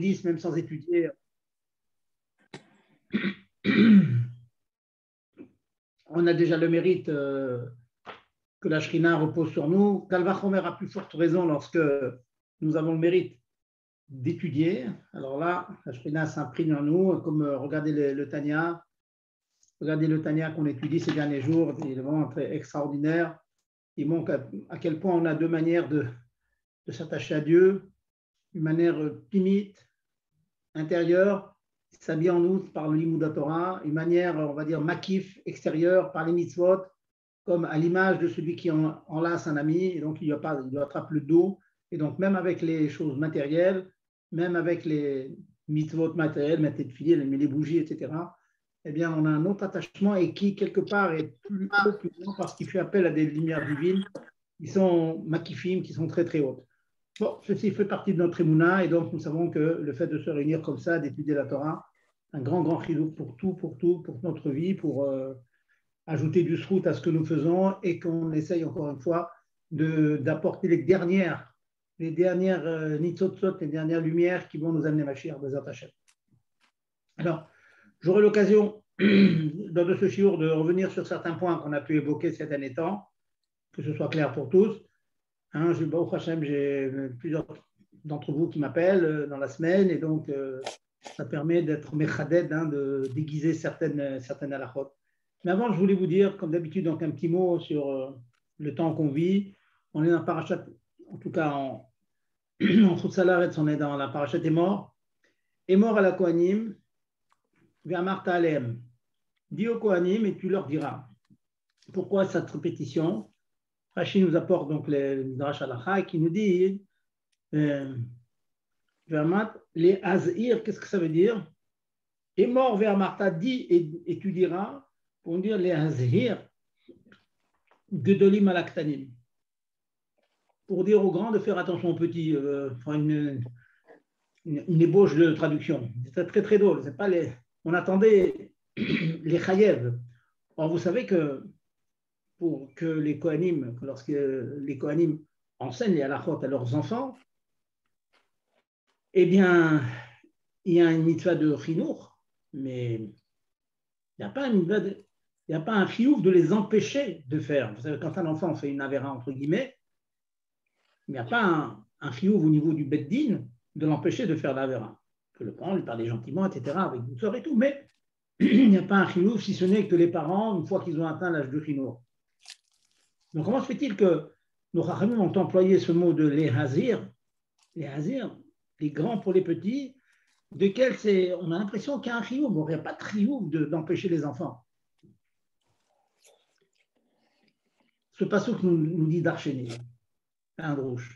10, même sans étudier, on a déjà le mérite que la Shrina repose sur nous. Kalvachomer a plus forte raison lorsque nous avons le mérite d'étudier. Alors là, la Shrina s'imprime en nous, comme regardez le Tanya. Regardez le Tanya qu'on étudie ces derniers jours, il est vraiment très extraordinaire. Il montre à quel point on a deux manières de s'attacher à Dieu, une manière timide, intérieure, s'habille en nous par le Limud Torah, une manière, on va dire, makif, extérieure, par les mitzvot, comme à l'image de celui qui enlace un ami, et donc il lui attrape le dos. Et donc, même avec les choses matérielles, même avec les mitzvot matériels, mettre les filets, les bougies, etc., eh bien, on a un autre attachement et qui, quelque part, est plus haut, plus grand, parce qu'il fait appel à des lumières divines qui sont makifim, qui sont très, très hautes. Bon, ceci fait partie de notre émouna, et donc nous savons que le fait de se réunir comme ça, d'étudier la Torah, un grand, grand chidouk pour tout, pour notre vie, pour ajouter du srout à ce que nous faisons, et qu'on essaye encore une fois d'apporter les dernières nitzotzot, les dernières lumières qui vont nous amener Mashiach Bezat Hashem. Alors, j'aurai l'occasion, lors de ce shiur, de revenir sur certains points qu'on a pu évoquer ces derniers temps, que ce soit clair pour tous. Hein, j'ai plusieurs d'entre vous qui m'appellent dans la semaine, et donc ça permet d'être mechaded, de déguiser certaines halachot. Mais avant, je voulais vous dire, comme d'habitude, donc un petit mot sur le temps qu'on vit. On est dans la parachat, en tout cas en Chutz La'aretz, on est dans la parachat Emor. Emor à la Kohanim, Ve'amarta alehem. Dis aux Kohanim et tu leur diras. Pourquoi cette répétition? Rashi nous apporte donc le Midrash Halacha qui nous dit les Azir, qu'est-ce que ça veut dire? Emor Ve'amarta, dis et tu diras, pour dire les Azir, Gedolim alaktanim. Pour dire aux grands de faire attention aux petits, une ébauche de traduction. C'est très très drôle. C'est pas on attendait les chayev. Or, vous savez que pour que les Kohanim, lorsque les Kohanim enseignent les halachot à leurs enfants, eh bien, il y a une mitzvah de chinour, mais il n'y a pas une mitzvah il n'y a pas un chiouf de les empêcher de faire. Vous savez, quand un enfant fait une avéra, entre guillemets, il n'y a pas un chiouf au niveau du beddin de l'empêcher de faire l'avéra. Que le parent lui parle gentiment, etc., avec douceur et tout, mais il n'y a pas un chinouf, si ce n'est que les parents, une fois qu'ils ont atteint l'âge du chinour. Donc, comment se fait-il que nos rachamim ont employé ce mot de les hazir, les grands pour les petits, desquels on a l'impression qu'il y a un chiouf, bon, il n'y a pas de chiouf d'empêcher les enfants. Ce passouk nous dit d'archéner, un drouche.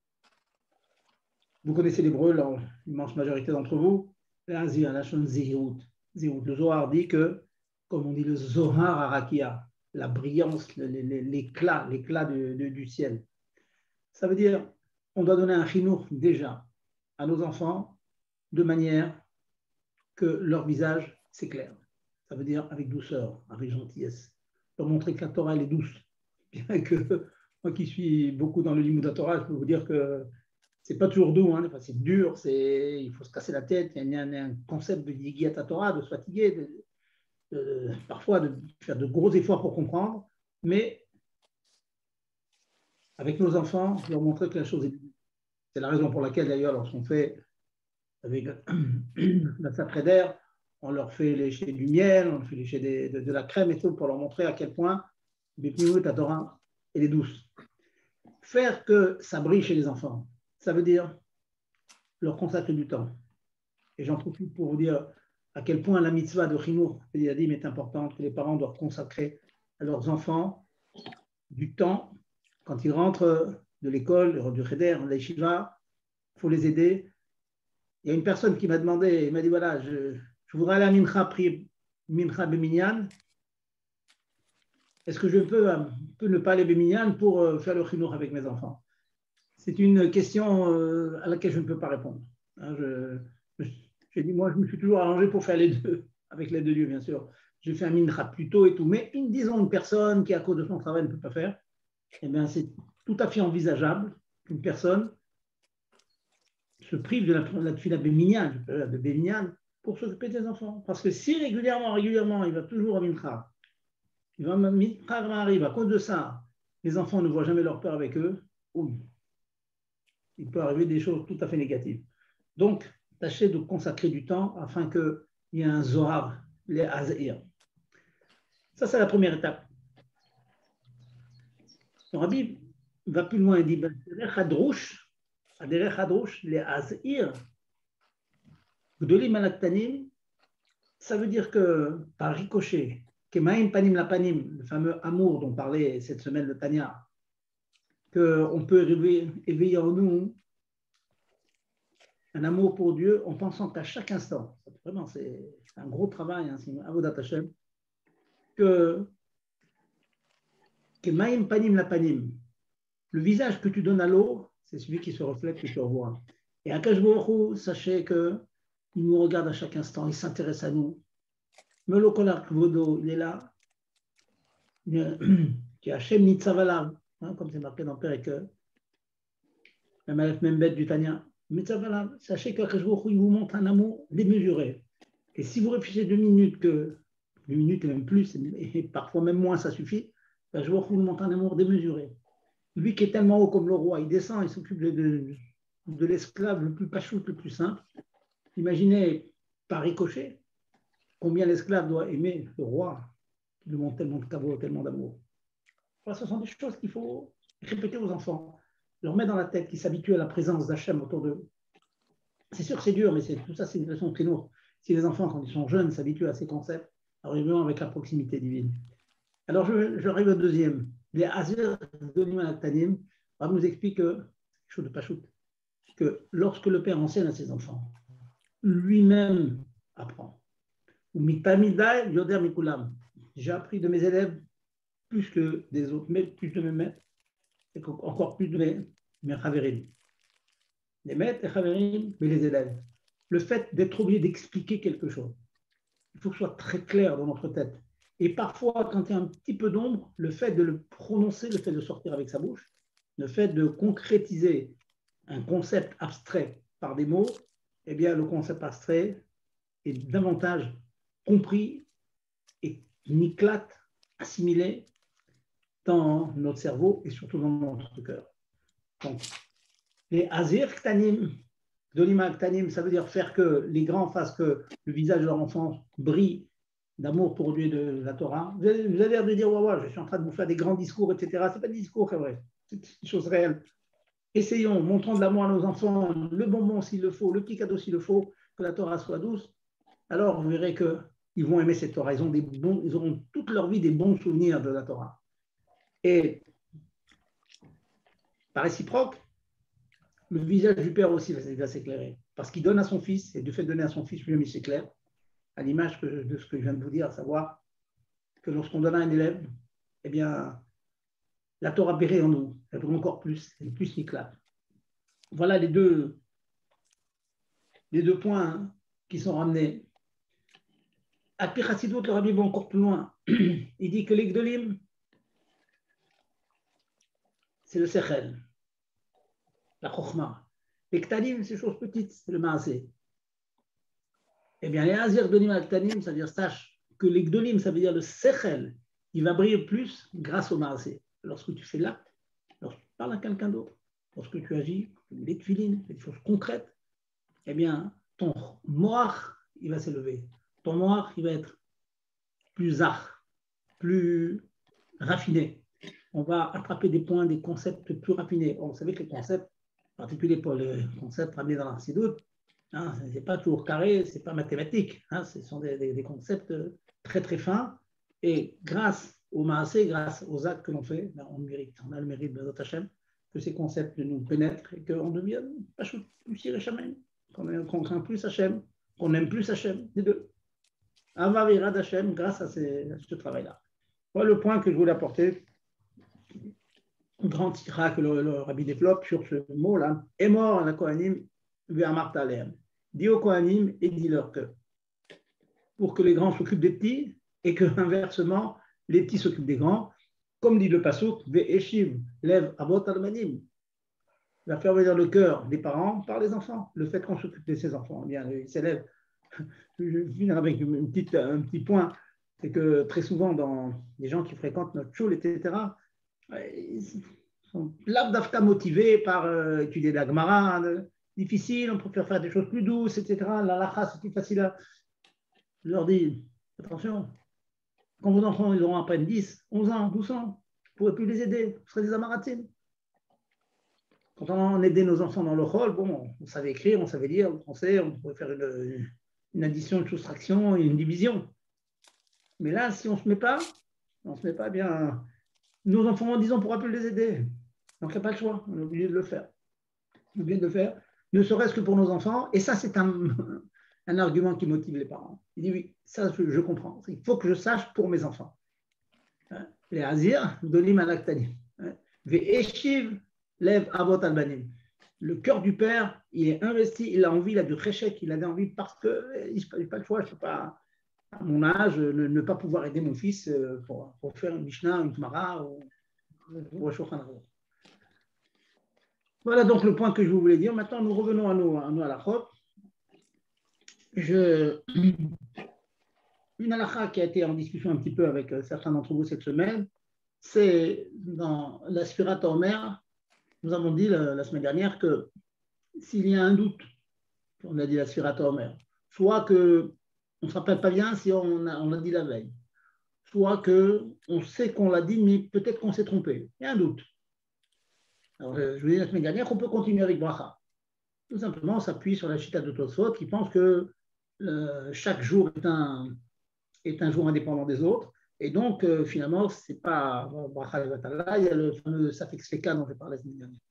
Vous connaissez l'hébreu, l'immense majorité d'entre vous. Le Zohar dit que, comme on dit le Zohar Arakia, la brillance, l'éclat du ciel. Ça veut dire on doit donner un chinour déjà à nos enfants de manière que leur visage s'éclaire. Ça veut dire avec douceur, avec gentillesse. Leur montrer que la Torah elle est douce. Bien que moi qui suis beaucoup dans le Limud Torah, je peux vous dire que c'est pas toujours doux, hein. C'est dur, il faut se casser la tête, il y a un concept de Yigiyat Torah, de se fatiguer, parfois de faire de gros efforts pour comprendre, mais avec nos enfants, leur montrer que la chose est douce. C'est la raison pour laquelle d'ailleurs, lorsqu'on fait avec la sacrée on leur fait lécher du miel, on leur fait lécher de la crème et tout, pour leur montrer à quel point la Torah, elle est douce. Faire que ça brille chez les enfants, ça veut dire leur consacrer du temps. Et j'en profite pour vous dire à quel point la mitzvah de Chinour Pédiadim est importante, que les parents doivent consacrer à leurs enfants du temps. Quand ils rentrent de l'école, du cheder, de l'Yeshiva, il faut les aider. Il y a une personne qui m'a demandé, il m'a dit voilà, je voudrais aller à Mincha Beminyan. Est-ce que je peux ne pas aller Beminyan pour faire le Chinour avec mes enfants? C'est une question à laquelle je ne peux pas répondre. J'ai dit, moi, je me suis toujours arrangé pour faire les deux, avec l'aide de Dieu, bien sûr. J'ai fait un mincha plus tôt et tout, mais disons une personne qui, à cause de son travail, ne peut pas faire, eh bien, c'est tout à fait envisageable qu'une personne se privent de la tefila béminian, de béminian, pour s'occuper des enfants. Parce que si régulièrement, il va toujours à Mincha, Mincha arrive, à cause de ça, les enfants ne voient jamais leur père avec eux, oui, il peut arriver des choses tout à fait négatives. Donc, tâchez de consacrer du temps afin qu'il y ait un Zohar, les Azir. Ça, c'est la première étape. Le Rabbi va plus loin, il dit Derech Hadrouch, les Azir, Gdolim Alaktanim, ça veut dire que par ricochet, Kemaim Panim la Panim, le fameux amour dont parlait cette semaine le Tanya, qu'on peut éveiller en nous un amour pour Dieu en pensant qu'à chaque instant, vraiment c'est un gros travail, hein, c'est une avodat Hashem, que Maïm Panim la Panim, le visage que tu donnes à l'eau, c'est celui qui se reflète et se revoit. Et Akash Baruch Hu, sachez qu'il nous regarde à chaque instant, il s'intéresse à nous. Melo Kolar Kvodo, il est là. Qui Hachem Nitzavalar, comme c'est marqué dans Perek, même avec même bête du Tanya. Nitzavalar, sachez qu'Akash Baruch Hu, il vous montre un amour démesuré. Et si vous réfléchissez 2 minutes, 2 minutes et même plus, et parfois même moins, ça suffit. Je vois qu'il montre un amour démesuré. Lui qui est tellement haut comme le roi, il descend, il s'occupe de l'esclave le plus pachoute, le plus simple. Imaginez par ricochet combien l'esclave doit aimer le roi qui lui montre tellement de caveau, tellement d'amour. Voilà, ce sont des choses qu'il faut répéter aux enfants, leur mettre dans la tête, qu'ils s'habituent à la présence d'Hachem autour d'eux. C'est sûr que c'est dur, mais tout ça, c'est une leçon très lourde. Si les enfants, quand ils sont jeunes, s'habituent à ces concepts, arrivons avec la proximité divine. Alors, j'arrive au deuxième. Les Azir de Tanim, on nous explique quelque chose de pachout, que lorsque le père enseigne à ses enfants, lui-même apprend. Ou mitamidai yoder mikulam. J'ai appris de mes élèves plus que des autres, mais plus de mes maîtres, et encore plus de mes chaverim. Les maîtres, les chaverim, mais les élèves. Le fait d'être obligé d'expliquer quelque chose, il faut que ce soit très clair dans notre tête. Et parfois, quand il y a un petit peu d'ombre, le fait de le prononcer, le fait de sortir avec sa bouche, le fait de concrétiser un concept abstrait par des mots, eh bien, le concept abstrait est davantage compris et éclate, assimilé dans notre cerveau et surtout dans notre cœur. Donc, les Azir Ktanim, Dolima Ktanim, ça veut dire faire que les grands fassent que le visage de leur enfant brille d'amour pour Dieu et de la Torah. Vous avez l'air de dire, ouais, je suis en train de vous faire des grands discours, etc. Ce n'est pas des discours, c'est vrai. C'est une chose réelle. Essayons, montrons de l'amour à nos enfants, le bonbon s'il le faut, le petit cadeau s'il le faut, que la Torah soit douce. Alors, vous verrez qu'ils vont aimer cette Torah. Ils auront toute leur vie des bons souvenirs de la Torah. Et par réciproque, le visage du père aussi va s'éclairer. Parce qu'il donne à son fils, et du fait de donner à son fils, lui-même il s'éclaire, à l'image de ce que je viens de vous dire, à savoir que lorsqu'on donne à un élève, eh bien, la Torah brille en nous, elle brille encore plus, elle est plus éclate. Voilà les deux points qui sont ramenés. À Pichasidut, le Rabbi va encore plus loin. Il dit que les Gdolim, c'est le Sechel, la Chokhmah. Les Ktanim, c'est choses petites, c'est le Maasé. Eh bien, les Azir Gdolim al Ktanim, c'est-à-dire sache que les Gdolim, ça veut dire le Sechel, il va briller plus grâce au Maasé. Lorsque tu fais l'acte, lorsque tu parles à quelqu'un d'autre, lorsque tu agis, les tefilines, les choses concrètes, eh bien, ton moach, il va s'élever. Ton moach, il va être plus zach, plus raffiné. On va attraper des points, des concepts plus raffinés. Vous savez que les concepts, en particulier pour les concepts ramenés dans la Sidout, hein, ce n'est pas toujours carré, ce n'est pas mathématique. Hein, ce sont des concepts très très fins. Et grâce au Maasé, grâce aux actes que l'on fait, ben on a le mérite de notre Hachem, que ces concepts nous pénètrent et qu'on devienne plus Hachem, qu'on craint plus Hachem, qu'on aime plus Hachem, les deux. Ava et Rad Hachem, grâce à ce travail-là. Voilà le point que je voulais apporter. Grand tira que le Rabbi développe sur ce mot-là. Est mort la Kohanim, ve'amarta alehem. Dis aux Kohanim et dis-leur que pour que les grands s'occupent des petits et que, inversement, les petits s'occupent des grands, comme dit le Pasuk, ve'eshiv lev avot almanim. va faire venir le cœur des parents par les enfants. Le fait qu'on s'occupe de ses enfants, eh bien, ils s'élèvent. Je finirai avec un petit point, c'est que très souvent, dans les gens qui fréquentent notre choule, etc., ils sont l'abdafka motivés par étudier la Gemara, difficile, on préfère faire des choses plus douces, etc. La lacha, c'est plus facile à... Je leur dis, attention, quand vos enfants ils auront à peine 10, 11 ans, 12 ans, vous ne pourrez plus les aider, vous serez des amaratines. Quand on aidait nos enfants dans le rôle, bon, on savait écrire, on savait lire le français, on pouvait faire une addition, une soustraction, une division. Mais là, si on ne se met pas, bien, nos enfants en 10 ans, on ne pourra plus les aider. Donc, il n'y a pas le choix, on est obligé de le faire. On est obligé de le faire, ne serait-ce que pour nos enfants. Et ça, c'est un argument qui motive les parents. Il dit oui, ça, je comprends. Il faut que je sache pour mes enfants. Les Azir, Dolim Alaktani. Ve'eshiv Lev Avot Albanim. Le cœur du père, il est investi, il a envie, il a du réchec, il a envie parce qu'il n'a pas le choix, je ne peux pas, à mon âge, ne pas pouvoir aider mon fils pour faire une Mishnah, une Gemara ou un Shulchan Aruch. Voilà donc le point que je voulais dire. Maintenant, nous revenons à nos halachot. Une halakha qui a été en discussion un petit peu avec certains d'entre vous cette semaine, c'est dans la Sfirat Omer. Nous avons dit la semaine dernière que s'il y a un doute, on a dit la Sfirat Omer, soit qu'on ne se rappelle pas bien si on l'a dit la veille, soit qu'on sait qu'on l'a dit, mais peut-être qu'on s'est trompé. Il y a un doute. Alors, je vous ai dit la semaine dernière qu'on peut continuer avec Bracha. Tout simplement, on s'appuie sur la Chita de Tosfot qui pense que chaque jour est un jour indépendant des autres. Et donc, finalement, ce n'est pas Bracha et Vatala, il y a le fameux Safek Sveka dont j'ai parlé la semaine dernière.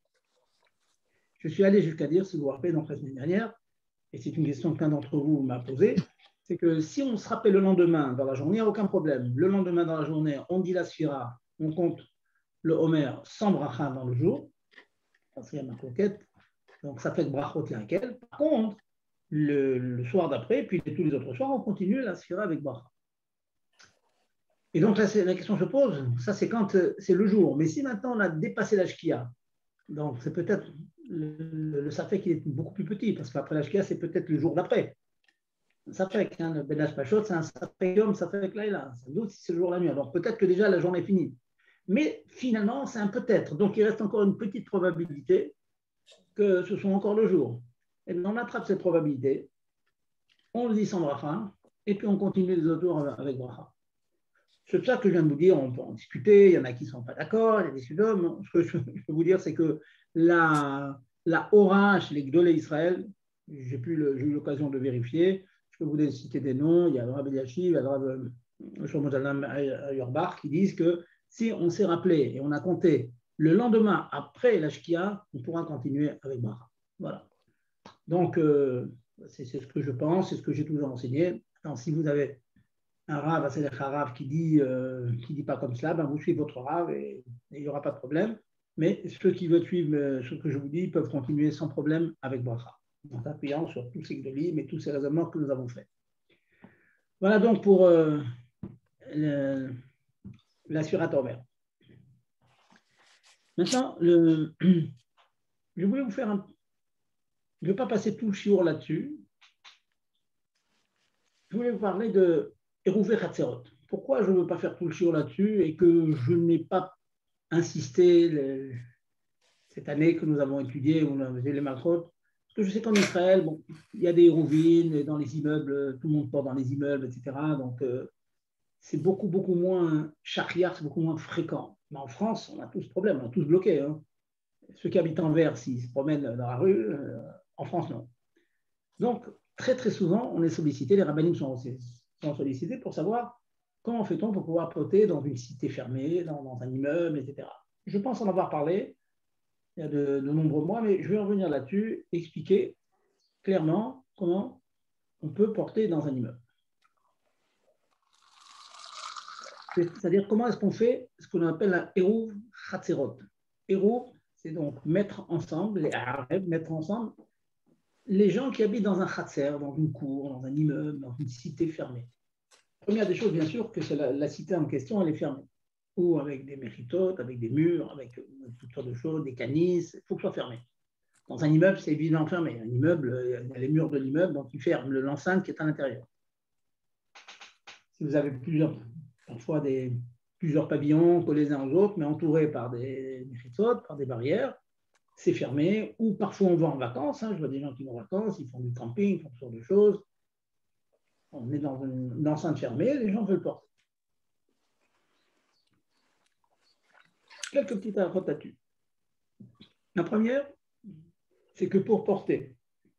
Je suis allé jusqu'à dire, si vous vous rappelez, donc la semaine dernière, et c'est une question qu'un d'entre vous m'a posée, c'est que si on se rappelle le lendemain dans la journée, il n'y a aucun problème. Le lendemain dans la journée, on dit la Sphira, on compte le Homer sans Bracha dans le jour, parce qu'il y a ma conquête, donc ça fait Brachot laquelle. Par contre, le soir d'après, puis tous les autres soirs, on continue la Sphira avec Bracha. Et donc là, la question se pose, ça c'est quand c'est le jour. Mais si maintenant on a dépassé la Shkia, donc c'est peut-être le Safek qui est beaucoup plus petit, parce qu'après la Shkia, c'est peut-être le jour d'après. Un Safek, le Ben Pachot, c'est un Safek Yom, Safek Laïla. Sans doute si c'est le jour de la nuit. Alors peut-être que déjà la journée est finie. Mais finalement, c'est un peut-être. Donc il reste encore une petite probabilité que ce soit encore le jour. Et bien, on attrape cette probabilité, on le dit sans bracha, et puis on continue les autres jours avec bracha. C'est ça que je viens de vous dire, on peut en discuter, il y en a qui ne sont pas d'accord, il y a des sudom. Ce que je peux vous dire, c'est que la Hora chez les Gdolé Israël, j'ai eu l'occasion de vérifier, je peux vous citer des noms, il y a le Rabbi Yashiv, il y a le Rabbi Shlomo Zalman Auerbach qui disent que si on s'est rappelé et on a compté le lendemain après la Shkia, on pourra continuer avec Bracha. Voilà. Donc, c'est ce que je pense, c'est ce que j'ai toujours enseigné. Alors, si vous avez un Rav, c'est un Rav qui dit pas comme cela, ben vous suivez votre Rav et il n'y aura pas de problème. Mais ceux qui veulent suivre ce que je vous dis peuvent continuer sans problème avec Bracha, en appuyant sur tous ces gdolim et tous ces raisonnements que nous avons faits. Voilà donc pour la Surat Omer. Maintenant, je voulais vous faire je ne vais pas passer tout le shiur là-dessus. Je voulais vous parler de Eruvé Chatzerot. Pourquoi je ne veux pas faire tout le shiur là-dessus et que je n'ai pas insisté cette année que nous avons étudié, on a fait les Malchot. Parce que je sais qu'en Israël, bon, il y a des Hérouvines dans les immeubles, tout le monde porte dans les immeubles, etc. Donc, c'est beaucoup moins shachriar, c'est beaucoup moins fréquent. Mais en France, on a tous ce problème, on a tous bloqué. Hein. Ceux qui habitent en Anvers, s'ils se promènent dans la rue, en France, non. Donc, très souvent, on est sollicité, les rabbinim sont sollicités pour savoir comment fait-on pour pouvoir porter dans une cité fermée, dans un immeuble, etc. Je pense en avoir parlé il y a de nombreux mois, mais je vais revenir là-dessus, expliquer clairement comment on peut porter dans un immeuble. C'est-à-dire comment est-ce qu'on fait ce qu'on appelle un Eruv Chatzerot. Eruv, c'est donc mettre ensemble, les Arabes, mettre ensemble les gens qui habitent dans un Chatzer, dans une cour, dans un immeuble, dans une cité fermée. Première des choses, bien sûr, que c'est la cité en question, elle est fermée. Ou avec des méritotes, avec des murs, avec toutes sortes de choses, des canisses, il faut que ce soit fermé. Dans un immeuble, c'est évident fermé. Un immeuble, il y a les murs de l'immeuble, donc il ferme l'enceinte qui est à l'intérieur. Si vous avez parfois plusieurs pavillons collés les uns aux autres, mais entourés par des chitzotes, par des barrières, c'est fermé. Ou parfois on va en vacances. Je vois des gens qui vont en vacances, ils font du camping, ils font toutes sortes de choses. On est dans une enceinte fermée, les gens veulent porter. Quelques petites approches là-dessus. La première, c'est que pour porter,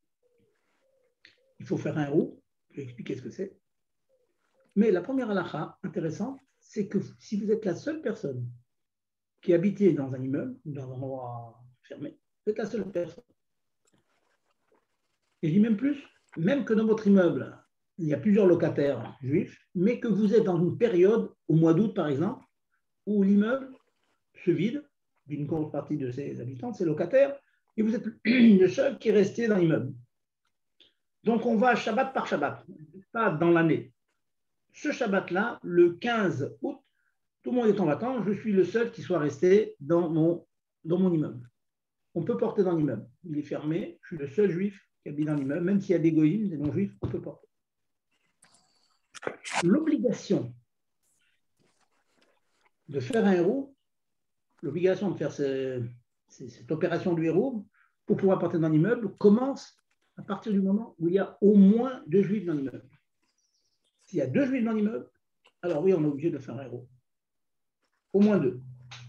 il faut faire un roux. Je vais expliquer ce que c'est. Mais la première halakha intéressante, c'est que si vous êtes la seule personne qui habitait dans un immeuble, dans un endroit fermé, vous êtes la seule personne. Et je dis même plus, même que dans votre immeuble, il y a plusieurs locataires juifs, mais que vous êtes dans une période, au mois d'août par exemple, où l'immeuble se vide d'une grosse partie de ses habitants, de ses locataires, et vous êtes le seul qui est resté dans l'immeuble. Donc on va Shabbat par Shabbat, pas dans l'année. Ce Shabbat-là, le 15 août, tout le monde est en vacances, je suis le seul qui soit resté dans mon immeuble. On peut porter dans l'immeuble. Il est fermé, je suis le seul juif qui habite dans l'immeuble, même s'il y a des goïms, des non-juifs, on peut porter. L'obligation de faire un héros, l'obligation de faire cette opération du héros pour pouvoir porter dans l'immeuble commence à partir du moment où il y a au moins 2 juifs dans l'immeuble. S'il y a 2 juifs dans l'immeuble, alors oui, on est obligé de faire un héros. Au moins 2.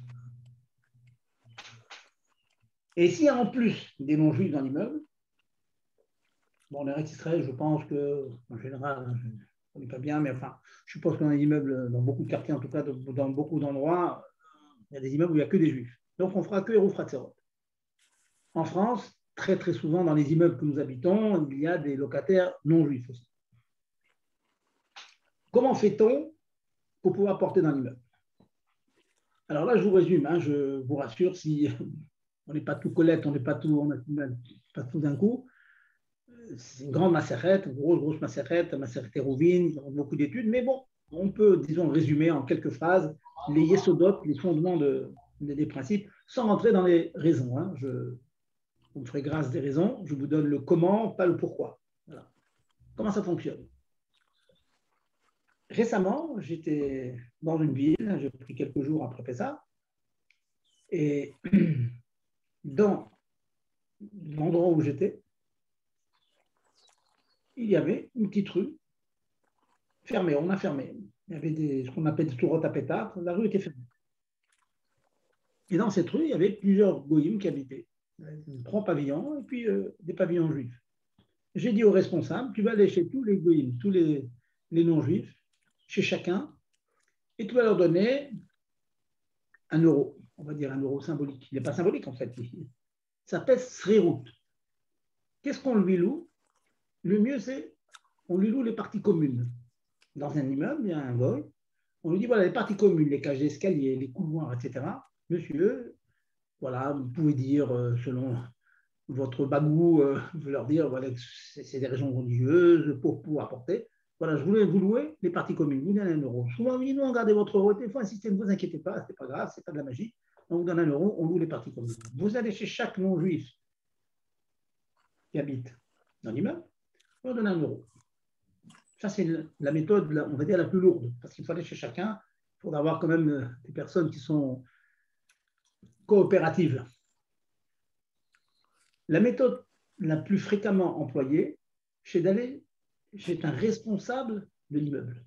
Et s'il y a en plus des non-juifs dans l'immeuble, bon, les restes Israël, je pense qu'en général, je ne connais pas bien, mais enfin, je suppose qu'on a des immeubles dans beaucoup de quartiers, en tout cas dans beaucoup d'endroits, il y a des immeubles où il n'y a que des juifs. Donc on fera que héros Fratzerot. En France, très très souvent dans les immeubles que nous habitons, il y a des locataires non-juifs aussi. Comment fait-on pour pouvoir porter dans l'immeuble? Alors là, je vous résume, je vous rassure, si on n'est pas tout collègue, on n'est pas tout d'un coup. C'est une grande macérette, une grosse macérette Hérouvine, il y a beaucoup d'études, mais bon, on peut, disons, résumer en quelques phrases les yesodot, les fondements des principes, sans rentrer dans les raisons. Vous me ferez grâce des raisons, je vous donne le comment, pas le pourquoi. Voilà. Comment ça fonctionne? Récemment, j'étais dans une ville, j'ai pris quelques jours après Pessah, et dans l'endroit où j'étais, il y avait une petite rue fermée, on a fermé. Il y avait ce qu'on appelle des tourottes à pétard, la rue était fermée. Et dans cette rue, il y avait plusieurs goïms qui habitaient. 3 pavillons et puis des pavillons juifs. J'ai dit au responsable, tu vas aller chez tous les goïms, tous les non-juifs, chez chacun, et tu vas leur donner 1 euro. On va dire 1 euro symbolique. Il n'est pas symbolique en fait. Ça s'appelle srirut. Qu'est-ce qu'on lui loue? Le mieux, c'est on lui loue les parties communes. Dans un immeuble, il y a un goy. On lui dit, voilà, les parties communes, les cages d'escalier, les couloirs, etc. Monsieur, voilà, vous pouvez dire, selon votre bagou, vous pouvez leur dire, voilà, c'est des raisons religieuses pour pouvoir porter. Voilà, je voulais vous louer les parties communes, vous donnez 1 euro. Souvent, on dit, non, gardez votre euro, il faut insister, ne vous inquiétez pas, c'est pas grave, c'est pas de la magie. On vous donne 1 euro, on loue les parties communes. Vous allez chez chaque non-juif qui habite dans l'immeuble, on donne 1 euro. Ça, c'est la méthode, on va dire, la plus lourde, parce qu'il faut aller chez chacun pour avoir quand même des personnes qui sont coopératives. La méthode la plus fréquemment employée, c'est d'aller chez un responsable de l'immeuble.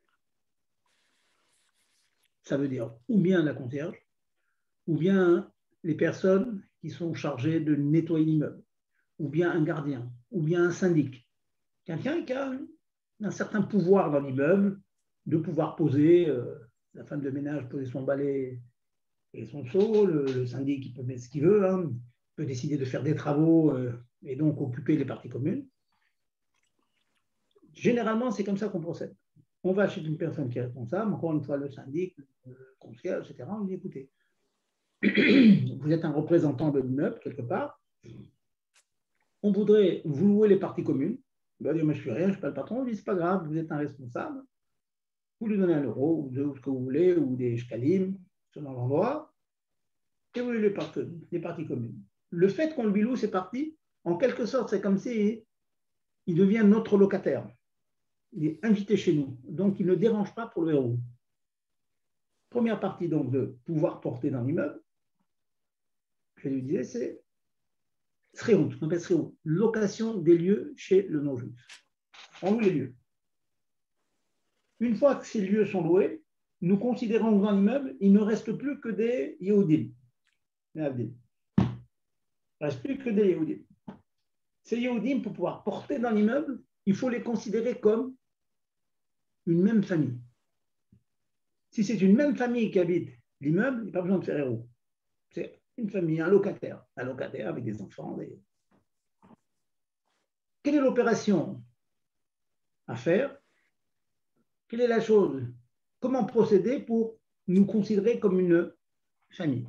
Ça veut dire ou bien la concierge, ou bien les personnes qui sont chargées de nettoyer l'immeuble, ou bien un gardien, ou bien un syndic. Quelqu'un qui a un certain pouvoir dans l'immeuble, de pouvoir poser, la femme de ménage poser son balai et son seau, le syndic il peut mettre ce qu'il veut, il peut décider de faire des travaux et donc occuper les parties communes. Généralement, c'est comme ça qu'on procède. On va chez une personne qui est responsable, encore une fois le syndic, le concierge, etc. On dit écoutez, vous êtes un représentant de l'immeuble quelque part, on voudrait vous louer les parties communes. Il va dire mais je ne suis rien, je ne suis pas le patron. On dit c'est pas grave, vous êtes un responsable. Vous lui donnez 1 euro ou 2 ou ce que vous voulez, ou des shkalim, selon l'endroit, et vous louez les parties communes. le fait qu'on lui loue ses parties, en quelque sorte, c'est comme si il devient notre locataire. Il est invité chez nous, donc il ne dérange pas pour le héros. Première partie donc de pouvoir porter dans l'immeuble, je lui disais, c'est Srehout, on appelle Srehout, location des lieux chez le non-juif. On loue les lieux. Une fois que ces lieux sont loués, nous considérons que dans l'immeuble, il ne reste plus que des Yehudim. Il ne reste plus que des Yehudim. Ces Yehudim, pour pouvoir porter dans l'immeuble, il faut les considérer comme une même famille. Si c'est une même famille qui habite l'immeuble, il n'y a pas besoin de faire héros. C'est une famille, un locataire avec des enfants. Quelle est l'opération à faire? Quelle est la chose? Comment procéder pour nous considérer comme une famille?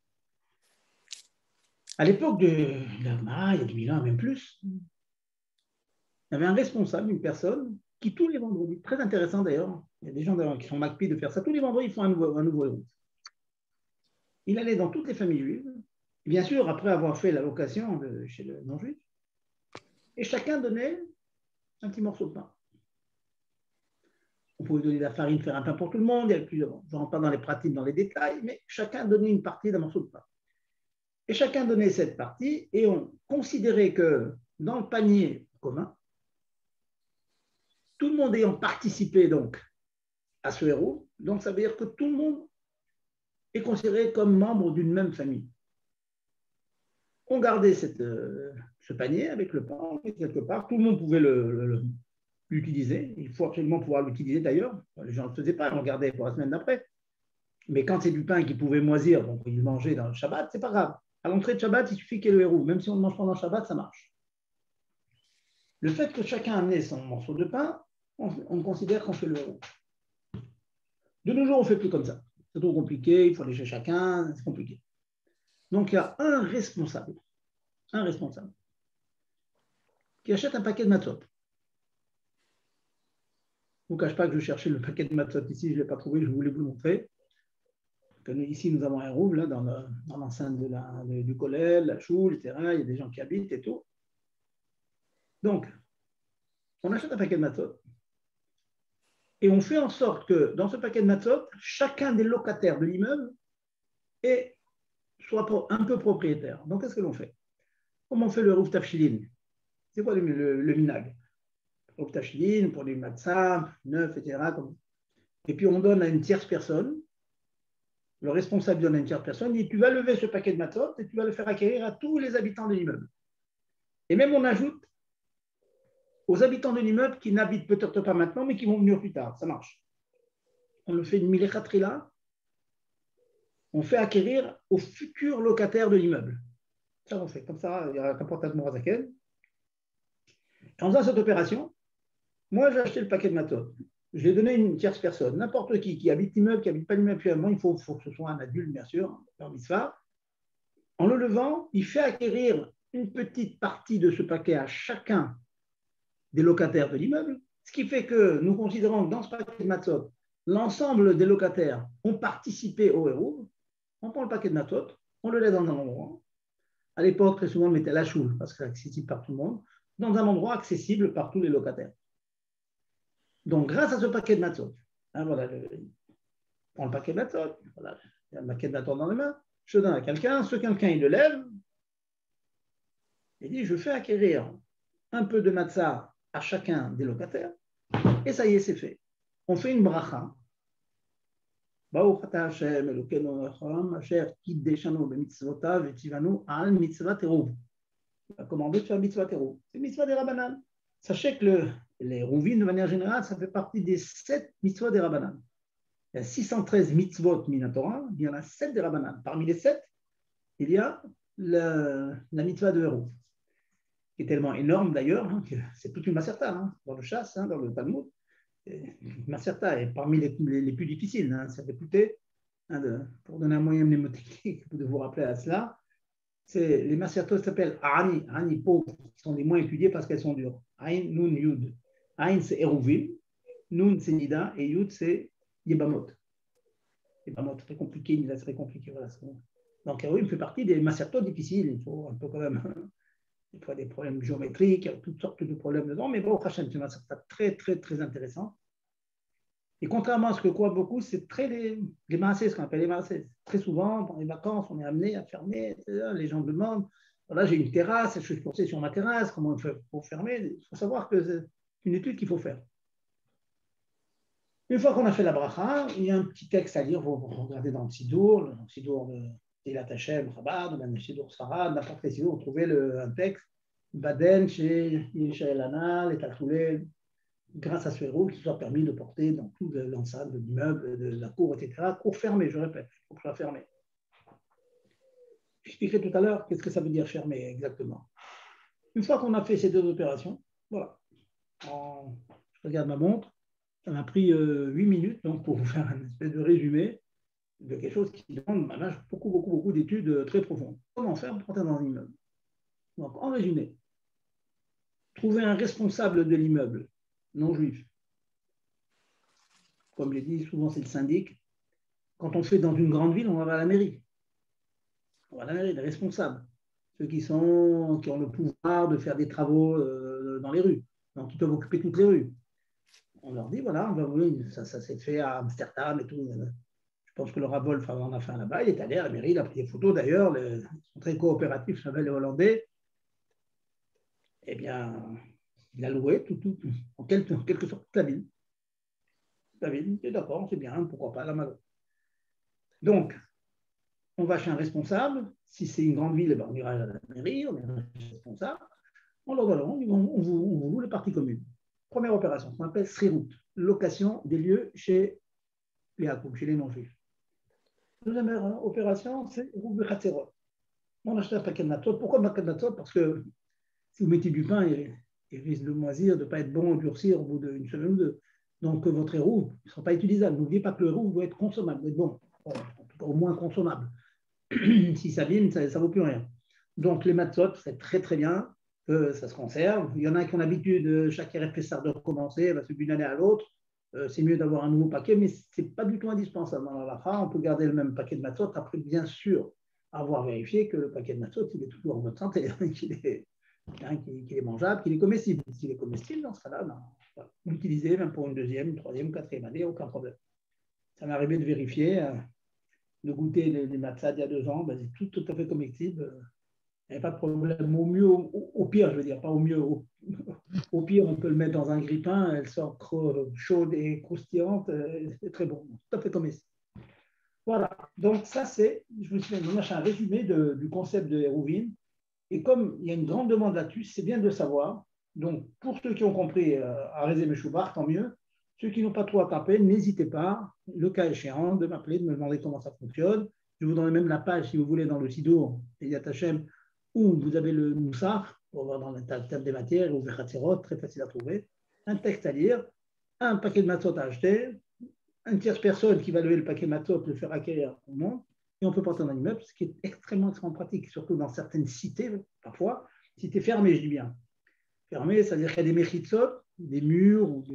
À l'époque de la Gemara, il y a 2000 ans, même plus, il y avait un responsable, une personne, qui tous les vendredis, très intéressant d'ailleurs, il y a des gens d'ailleurs qui sont macpis de faire ça, tous les vendredis, ils font un nouveau héros. Il allait dans toutes les familles juives, bien sûr, après avoir fait la location chez le non-juif, et chacun donnait un petit morceau de pain. On pouvait donner de la farine, faire un pain pour tout le monde, il y avait plusieurs. Je ne rentre pas dans les pratiques, dans les détails, mais chacun donnait une partie d'un morceau de pain. Et chacun donnait cette partie, et on considérait que dans le panier commun, tout le monde ayant participé donc à ce héros, donc ça veut dire que tout le monde est considéré comme membre d'une même famille. On gardait ce panier avec le pain, et quelque part, tout le monde pouvait l'utiliser. Il faut absolument pouvoir l'utiliser d'ailleurs. Les gens ne le faisaient pas, on le gardait pour la semaine d'après. Mais quand c'est du pain qui pouvait moisir, donc ils le mangeaient dans le Shabbat, c'est pas grave. À l'entrée de Shabbat, il suffit qu'il y ait le héros. Même si on ne mange pas dans le Shabbat, ça marche. Le fait que chacun amenait son morceau de pain, on considère qu'on fait le héros. De nos jours, on ne fait plus comme ça. C'est trop compliqué, il faut aller chez chacun, c'est compliqué. Donc il y a un responsable, qui achète un paquet de matzot. Je ne vous cache pas que je cherchais le paquet de matzot ici, je ne l'ai pas trouvé, je voulais vous le montrer. Ici, nous avons un rouve là, dans l'enceinte du collège, la choule, etc. Il y a des gens qui habitent et tout. Donc, on achète un paquet de matzot et on fait en sorte que dans ce paquet de matzot, chacun des locataires de l'immeuble soit un peu propriétaire. Donc, qu'est-ce que l'on fait? Comment on fait le rouve tafshilin? C'est quoi le minag? Rouve tafshilin pour les matzah, neuf, etc. Et puis, on donne à une tierce personne. Le responsable donne à une tierce personne, il dit tu vas lever ce paquet de matzot et tu vas le faire acquérir à tous les habitants de l'immeuble. Et même on ajoute aux habitants de l'immeuble qui n'habitent peut-être pas maintenant, mais qui vont venir plus tard. Ça marche. On le fait une milechatrila. On fait acquérir aux futurs locataires de l'immeuble. Ça, on fait. Comme ça, il y a un comportement morazaken. En faisant cette opération, moi, j'ai acheté le paquet de matzot. Je l'ai donné à une tierce personne. N'importe qui habite l'immeuble, qui n'habite pas l'immeuble actuellement, il faut que ce soit un adulte, bien sûr, par mitzvah. En le levant, il fait acquérir une petite partie de ce paquet à chacun des locataires de l'immeuble, ce qui fait que nous considérons que dans ce paquet de matzot, l'ensemble des locataires ont participé au héros. On prend le paquet de matzot, on le laisse dans un endroit. À l'époque, très souvent, on le mettait à la choule, parce que c'est accessible par tout le monde, dans un endroit accessible par tous les locataires. Donc, grâce à ce paquet de matzot, voilà, on prend le paquet de matzot, voilà, il y a le paquet de matzot dans les mains, je donne à quelqu'un, ce quelqu'un, il le lève, il dit, je fais acquérir un peu de matzah à chacun des locataires, et ça y est, c'est fait. On fait une bracha. Baruch ata Hashem Elokeinu Echad asher kiddeshanu b'mitzvotav v'tzivanu al mitzvat eruv. Il a commandé de faire mitzvah eruv. C'est mitzvah des Rabbanan. Sachez que les rouvines, de manière générale, ça fait partie des 7 mitzvot des Rabbanan. Il y a 613 mitzvot minatora, il y en a 7 des Rabbanan. Parmi les 7, il y a la mitzvah de eruv, qui est tellement énorme d'ailleurs, que c'est toute une maserta dans le chasse, dans le Talmud. Maserta est parmi les plus difficiles. C'est réputé, pour donner un moyen mnémotechnique de vous rappeler à cela, les masertos s'appellent Ani pauvres, qui sont les moins étudiées parce qu'elles sont dures. Ain, Nun, Yud. Ain, c'est Eruvim, Nun, c'est Nida, et Yud, c'est Yebamot. Yebamot, très compliqué, Nida, c'est très compliqué. Voilà, Donc, oui, il fait partie des macertos difficiles. Il faut un peu quand même, des fois des problèmes géométriques, il y a toutes sortes de problèmes dedans, mais bon, Hachem, c'est un macerta très, très, très intéressant. Et contrairement à ce que croient beaucoup, c'est très les maasés, ce qu'on appelle les maasés. Très souvent, pendant les vacances, on est amené à fermer, les gens demandent, voilà, j'ai une terrasse, je suis posé sur ma terrasse, comment on fait pour fermer? Il faut savoir que c'est une étude qu'il faut faire. Une fois qu'on a fait la bracha, il y a un petit texte à lire, vous regardez dans le Sidour de Eilat Hashem, Chabad, ou même le Sidour Sfarad, n'importe quel Sidour, vous trouvez un texte, Baden, chez Yishael Anal, et Taltoulé, grâce à ce héros, qui soit permis de porter dans toute l'enceinte de l'immeuble, de la cour, etc. Cour fermée, je répète, cour fermée. J'expliquerai tout à l'heure qu'est-ce que ça veut dire fermé exactement. Une fois qu'on a fait ces deux opérations, voilà, je regarde ma montre, ça m'a pris 8 minutes donc, pour vous faire un espèce de résumé de quelque chose qui demande beaucoup, beaucoup, beaucoup d'études très profondes. Comment faire pour entrer dans un immeuble? Donc, en résumé, trouver un responsable de l'immeuble non juif. Comme je l'ai dit, souvent c'est le syndic. Quand on fait dans une grande ville, on va à la mairie. On va à la mairie, les responsables. Ceux qui ont le pouvoir de faire des travaux dans les rues. Donc, ils peuvent occuper toutes les rues. On leur dit, voilà, ça s'est fait à Amsterdam et tout. Je pense que le Rav Wolf en a fait un là-bas. Il est allé à la mairie, il a pris des photos d'ailleurs. Ils sont très coopératifs, ça s'appelle les Hollandais. Eh bien, il a loué en quelque sorte toute la ville. La ville, c'est d'accord, c'est bien, pourquoi pas, la Malo. Donc, on va chez un responsable. Si c'est une grande ville, on ira à la mairie, on ira chez un responsable. On leur donne, on vous loue les parties communes. Première opération, qu'on appelle Srirout, location des lieux chez les Hakoum, chez les non-juifs. Deuxième opération, c'est Rouv Khatserot. On achète un paquet de matzot. Pourquoi un paquet de matzot? Parce que si vous mettez du pain, il risque de moisir, de ne pas être bon, durcir au bout d'une semaine ou deux. Donc, votre héros ne sera pas utilisable. N'oubliez pas que le héros doit être consommable, doit être bon. Voilà, en tout cas, au moins consommable. Si ça abîme, ça ne vaut plus rien. Donc, les matzot, c'est très, très bien que ça se conserve. Il y en a qui ont l'habitude, chaque RFSR, de recommencer, d'une année à l'autre. C'est mieux d'avoir un nouveau paquet, mais ce n'est pas du tout indispensable dans la halakha. On peut garder le même paquet de matzot, après, bien sûr, avoir vérifié que le paquet de matzot, il est toujours en bonne santé, qu'il est mangeable, qu'il est comestible. S'il est comestible, dans ce cas-là, l'utiliser même pour une deuxième, une troisième, une quatrième année, aucun problème. Ça m'est arrivé de vérifier, de goûter les matzahs il y a 2 ans, c'est tout à fait comestible. Il n'y a pas de problème. Au mieux, au pire, je veux dire, pas au mieux. Au pire, on peut le mettre dans un grille-pain, elle sort chaude et croustillante, c'est très bon, tout à fait comestible. Voilà, donc ça c'est, je me suis fait un résumé du concept de Hérouvine. Et comme il y a une grande demande là-dessus, c'est bien de savoir. Donc, pour ceux qui ont compris à Rézé Meshoubar, tant mieux. Ceux qui n'ont pas trop à taper, n'hésitez pas, le cas échéant, de m'appeler, de me demander comment ça fonctionne. Je vous donne même la page, si vous voulez, dans le Sidour, Yad Hashem, où vous avez le Moussar, pour voir dans la table des matières, ou Vechatzerot, très facile à trouver, un texte à lire, un paquet de matzot à acheter, une tierce personne qui va lever le paquet de matzot, le faire acquérir au monde, et on peut porter dans un immeuble, ce qui est extrêmement, extrêmement pratique, surtout dans certaines cités, parfois, cités fermées, je dis bien. Fermées, c'est-à-dire qu'il y a des méchitzot, des murs ou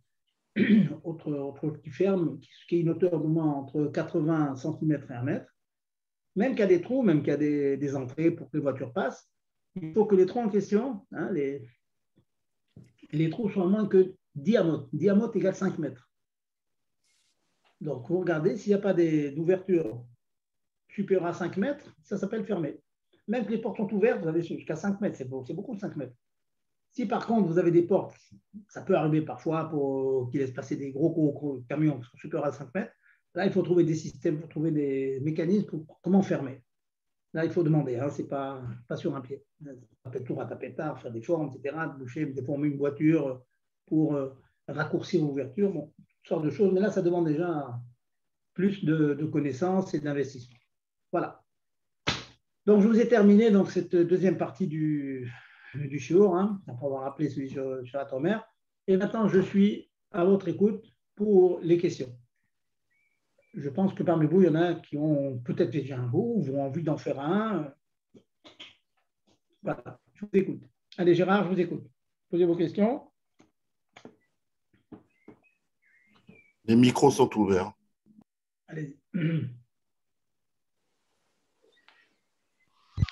autres qui ferment, qui est une hauteur de moins entre 80 cm et 1 mètre. Même qu'il y a des trous, même qu'il y a des entrées pour que les voitures passent, il faut que les trous en question, les trous soient moins que 10 amotes. 10 amotes égale 5 mètres. Donc, vous regardez, s'il n'y a pas d'ouverture supérieure à 5 mètres, ça s'appelle fermé. Même que les portes sont ouvertes, vous avez jusqu'à 5 mètres, c'est beaucoup de 5 mètres. Si par contre vous avez des portes, ça peut arriver parfois pour qu'ils laissent passer des gros camions qui sont supérieurs à 5 mètres, là il faut trouver des systèmes, il faut trouver des mécanismes pour comment fermer. Là il faut demander, c'est pas sur un pied. Ça peut être tout ratapétard, faire des formes, etc., boucher, des fois on met une voiture pour raccourcir l'ouverture, bon, toutes sortes de choses, mais là ça demande déjà plus de connaissances et d'investissement. Voilà. Donc je vous ai terminé donc, cette deuxième partie du shiur, après avoir rappelé celui sur la Tomer. Et maintenant, je suis à votre écoute pour les questions. Je pense que parmi vous, il y en a qui ont peut-être déjà un ou ont envie d'en faire un. Voilà, je vous écoute. Allez, Gérard, je vous écoute. Posez vos questions. Les micros sont ouverts. Allez-y.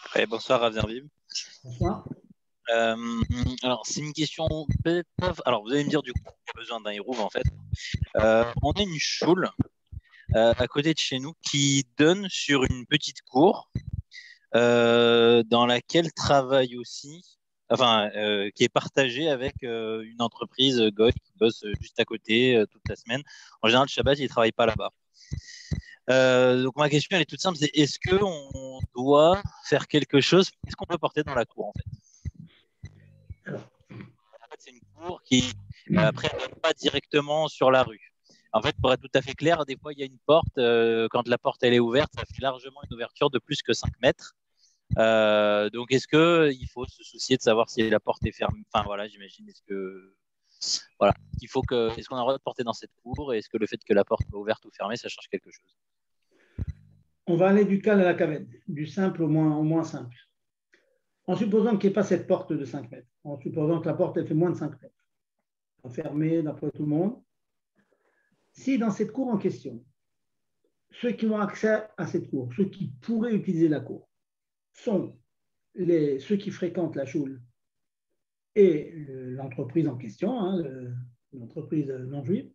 Ouais, bonsoir, Rav Zervib. Bonsoir. Alors, c'est une question peut-être pas. Alors, vous allez me dire du coup, il y a besoin d'un héros en fait. On a une choule à côté de chez nous qui donne sur une petite cour dans laquelle travaille aussi, enfin, qui est partagée avec une entreprise goth qui bosse juste à côté toute la semaine. En général, le Shabbat, ils ne travaillent pas là-bas. Donc ma question elle est toute simple, c'est est-ce qu'on doit faire quelque chose? Qu'est-ce qu'on peut porter dans la cour en fait? Alors, En fait, c'est une cour qui après ne donne pas directement sur la rue. En fait, pour être tout à fait clair, des fois il y a une porte. Quand la porte elle est ouverte, ça fait largement une ouverture de plus que 5 mètres. Donc est-ce que il faut se soucier de savoir si la porte est fermée? Enfin voilà, j'imagine. Est-ce que voilà, est-ce qu'on a le droit de porter dans cette cour et est-ce que le fait que la porte soit ouverte ou fermée, ça change quelque chose? on va aller du calme à la caverne, du simple au moins simple. En supposant qu'il n'y ait pas cette porte de 5 mètres, en supposant que la porte elle fait moins de 5 mètres, fermée d'après tout le monde, si dans cette cour en question, ceux qui ont accès à cette cour, ceux qui pourraient utiliser la cour, sont ceux qui fréquentent la choule et l'entreprise en question, hein, l'entreprise non juive,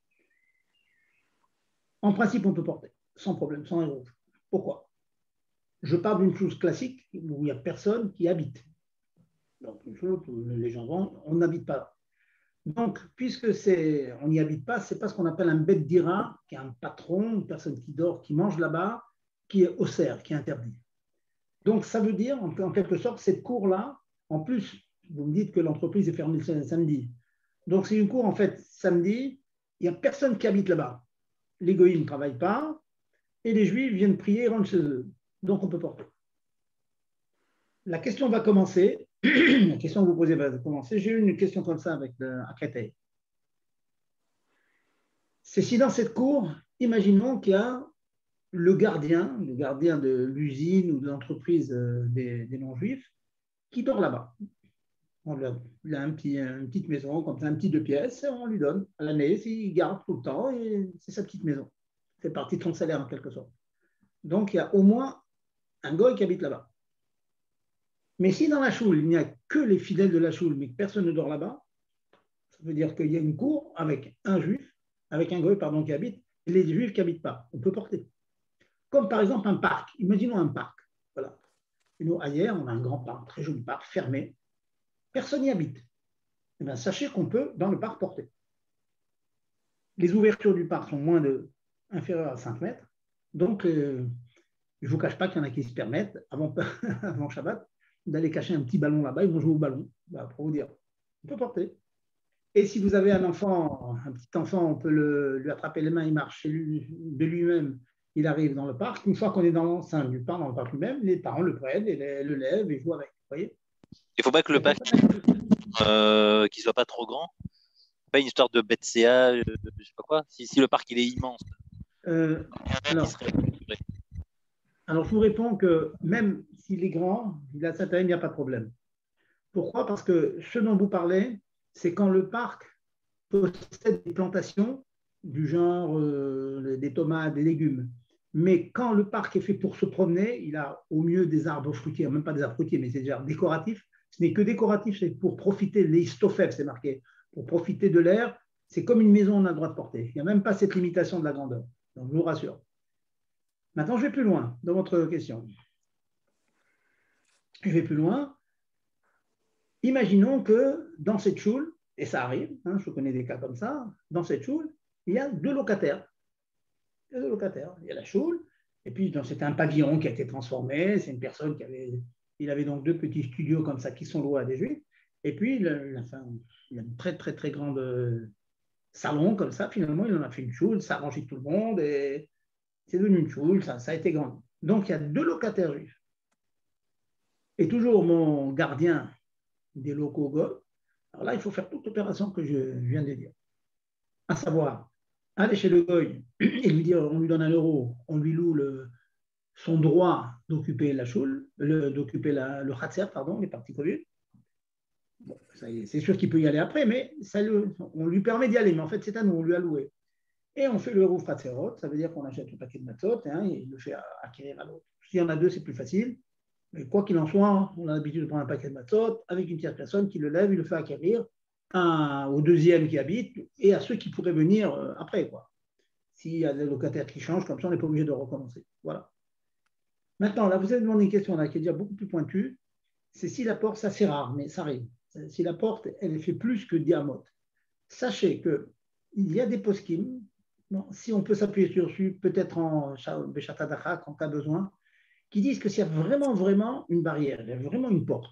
en principe, on peut porter, sans problème, sans erreur. Pourquoi? Je parle d'une chose classique où il n'y a personne qui habite. Donc, une chose où les gens vont, on n'habite pas. Donc, puisque on n'y habite pas, c'est pas ce qu'on appelle un bête d'ira, qui est un patron, une personne qui dort, qui mange là-bas, qui est austère, qui est interdit. Donc, ça veut dire, en quelque sorte, cette cour-là, en plus, vous me dites que l'entreprise est fermée le samedi. Donc, c'est une cour, en fait, samedi, il n'y a personne qui habite là-bas. Les goïms ne travaillent pas et les juifs viennent prier et rentrent chez eux. Donc, on peut porter. La question va commencer. La question que vous posez va commencer. J'ai eu une question comme ça à Créteil. C'est si dans cette cour, imaginons qu'il y a le gardien de l'usine ou de l'entreprise des non-juifs, qui dort là-bas. Il a une petite maison, comme ça, un petit 2 pièces, et on lui donne à l'année, il garde tout le temps, et c'est sa petite maison. C'est partie de son salaire en quelque sorte. Donc il y a au moins un goy qui habite là-bas. Mais si dans la choule, il n'y a que les fidèles de la choule, mais que personne ne dort là-bas, ça veut dire qu'il y a une cour avec un juif, avec un goy, pardon, qui habite, et les juifs qui n'habitent pas. On peut porter. Comme par exemple un parc. Imaginons un parc. Voilà. Et nous, ailleurs, on a un grand parc, un très joli parc, fermé. Personne n'y habite. Eh bien, sachez qu'on peut, dans le parc, porter. Les ouvertures du parc sont inférieures à 5 mètres. Donc, je ne vous cache pas qu'il y en a qui se permettent, avant Shabbat, d'aller cacher un petit ballon là-bas. Ils vont jouer au ballon, pour vous dire. On peut porter. Et si vous avez un petit enfant, on peut lui attraper les mains, il marche de lui-même, il arrive dans le parc. Une fois qu'on est dans l'enceinte du parc, dans le parc lui-même, les parents le prennent, et le lèvent et jouent avec. Vous voyez? Il ne faut pas que le parc qu'il soit pas trop grand. Pas une histoire de bête CA, je sais pas quoi. Si le parc il est immense. Alors, je vous réponds que même s'il est grand, il a sa taille, il n'y a pas de problème. Pourquoi? Parce que ce dont vous parlez, c'est quand le parc possède des plantations du genre des tomates, des légumes. Mais quand le parc est fait pour se promener, il a au mieux des arbres fruitiers, même pas des arbres fruitiers, mais c'est déjà décoratif. Ce n'est que décoratif, c'est pour profiter, les stofef, c'est marqué, pour profiter de l'air. C'est comme une maison, on a le droit de porter. Il n'y a même pas cette limitation de la grandeur. Donc, je vous rassure. Maintenant, je vais plus loin dans votre question. Je vais plus loin. Imaginons que dans cette choule, et ça arrive, hein, je connais des cas comme ça, dans cette choule, il y a 2 locataires. Il y a 2 locataires. Il y a la choule, et puis c'était un pavillon qui a été transformé. C'est une personne il avait donc 2 petits studios comme ça qui sont loués à des juifs. Et puis, il y a une très, très, très grande salon comme ça. Finalement, il en a fait une choule, ça a arrangé tout le monde, et c'est devenu une choule, ça a été grand. Donc, il y a 2 locataires juifs. Et toujours mon gardien des locaux goy. Alors là, il faut faire toute l'opération que je viens de dire. À savoir, aller chez le goy et lui dire, on lui donne 1 euro, on lui loue son droit d'occuper la choule, d'occuper le khatser, pardon, les parties communes. Bon, c'est sûr qu'il peut y aller après, mais on lui permet d'y aller, mais en fait, c'est à nous, on lui a loué. Et on fait le rouf khatserot, ça veut dire qu'on achète le paquet de matzot, et il le fait acquérir à l'autre. S'il y en a 2, c'est plus facile. Mais quoi qu'il en soit, on a l'habitude de prendre un paquet de matzot avec une tierce personne qui le lève, il le fait acquérir au deuxième qui habite et à ceux qui pourraient venir après, quoi. S'il y a des locataires qui changent, comme ça, on n'est pas obligé de recommencer. Voilà. Maintenant, là, vous avez demandé une question là, qui est déjà beaucoup plus pointue. C'est si la porte, ça c'est rare, mais ça arrive. Si la porte, elle fait plus que diamote. Sachez qu'il y a des poskim, bon, si on peut s'appuyer dessus, peut-être en Beshat Hadachak, en cas besoin, qui disent que s'il y a vraiment une barrière, il y a vraiment une porte,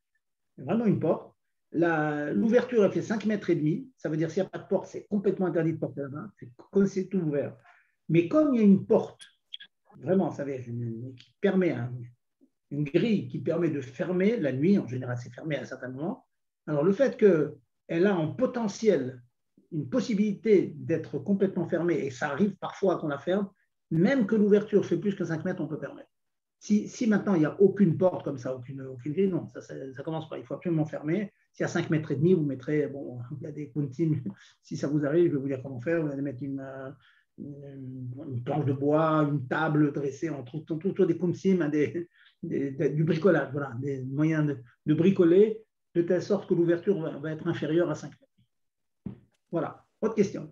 l'ouverture, elle fait 5 mètres et demi, ça veut dire s'il n'y a pas de porte, c'est complètement interdit de porter la main, c'est comme c'est tout ouvert. Mais comme il y a une porte, vraiment, ça veut dire qui permet une grille qui permet de fermer la nuit, en général c'est fermé à un certain moment, alors le fait qu'elle a en potentiel une possibilité d'être complètement fermée, et ça arrive parfois qu'on la ferme, même que l'ouverture fait plus que 5 mètres, on peut permettre. Si maintenant il n'y a aucune porte comme ça, aucune grille, non, ça commence pas. Il faut absolument fermer. S'il y a 5 mètres et demi, vous mettrez, bon, il y a des kuntim, si ça vous arrive, je vais vous dire comment faire, vous allez mettre une planche de bois, une table dressée, on trouve toujours des kuntim, du bricolage, voilà, des moyens de bricoler de telle sorte que l'ouverture va être inférieure à 5 mètres. Voilà. Autre question.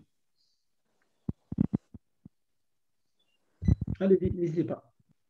Allez-y, n'hésitez pas.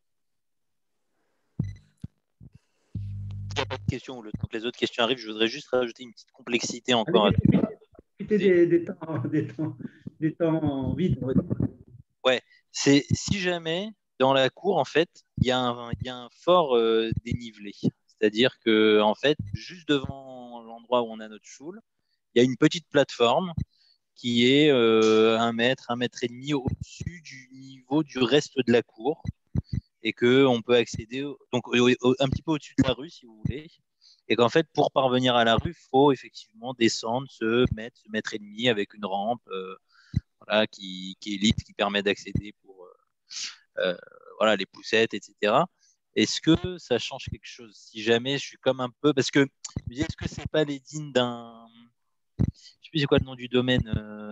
Il n'y a pas de questions, le temps que les autres questions arrivent, je voudrais juste rajouter une petite complexité encore. Profitez des temps vides. Ouais, c'est si jamais dans la cour, en fait, il y a un fort dénivelé. C'est-à-dire que, en fait, juste devant l'endroit où on a notre choule, il y a une petite plateforme qui est 1 mètre et demi au-dessus du niveau du reste de la cour et qu'on peut accéder donc un petit peu au-dessus de la rue, si vous voulez. Et qu'en fait, pour parvenir à la rue, il faut effectivement descendre ce mètre et demi avec une rampe voilà, qui est libre, qui permet d'accéder pour voilà, les poussettes, etc. Est-ce que ça change quelque chose? Si jamais je suis comme un peu. Parce que je me dis, est-ce que c'est pas les dignes d'un. Je sais plus c'est quoi le nom du domaine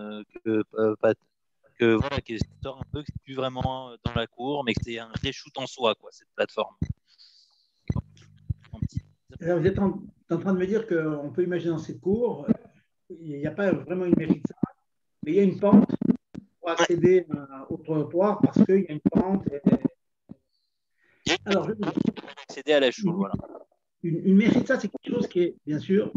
voilà, qui sort un peu, que c'est plus vraiment dans la cour, mais que c'est un reshoot en soi, quoi, cette plateforme. Alors, vous êtes en train de me dire qu'on peut imaginer dans cette cour, il n'y a pas vraiment une mairie de ça, mais il y a une pente pour accéder au trottoir parce qu'il y a une pente. Alors, je vais vous dire, accéder à la choule, voilà. Une mairie de ça, c'est quelque chose qui est, bien sûr,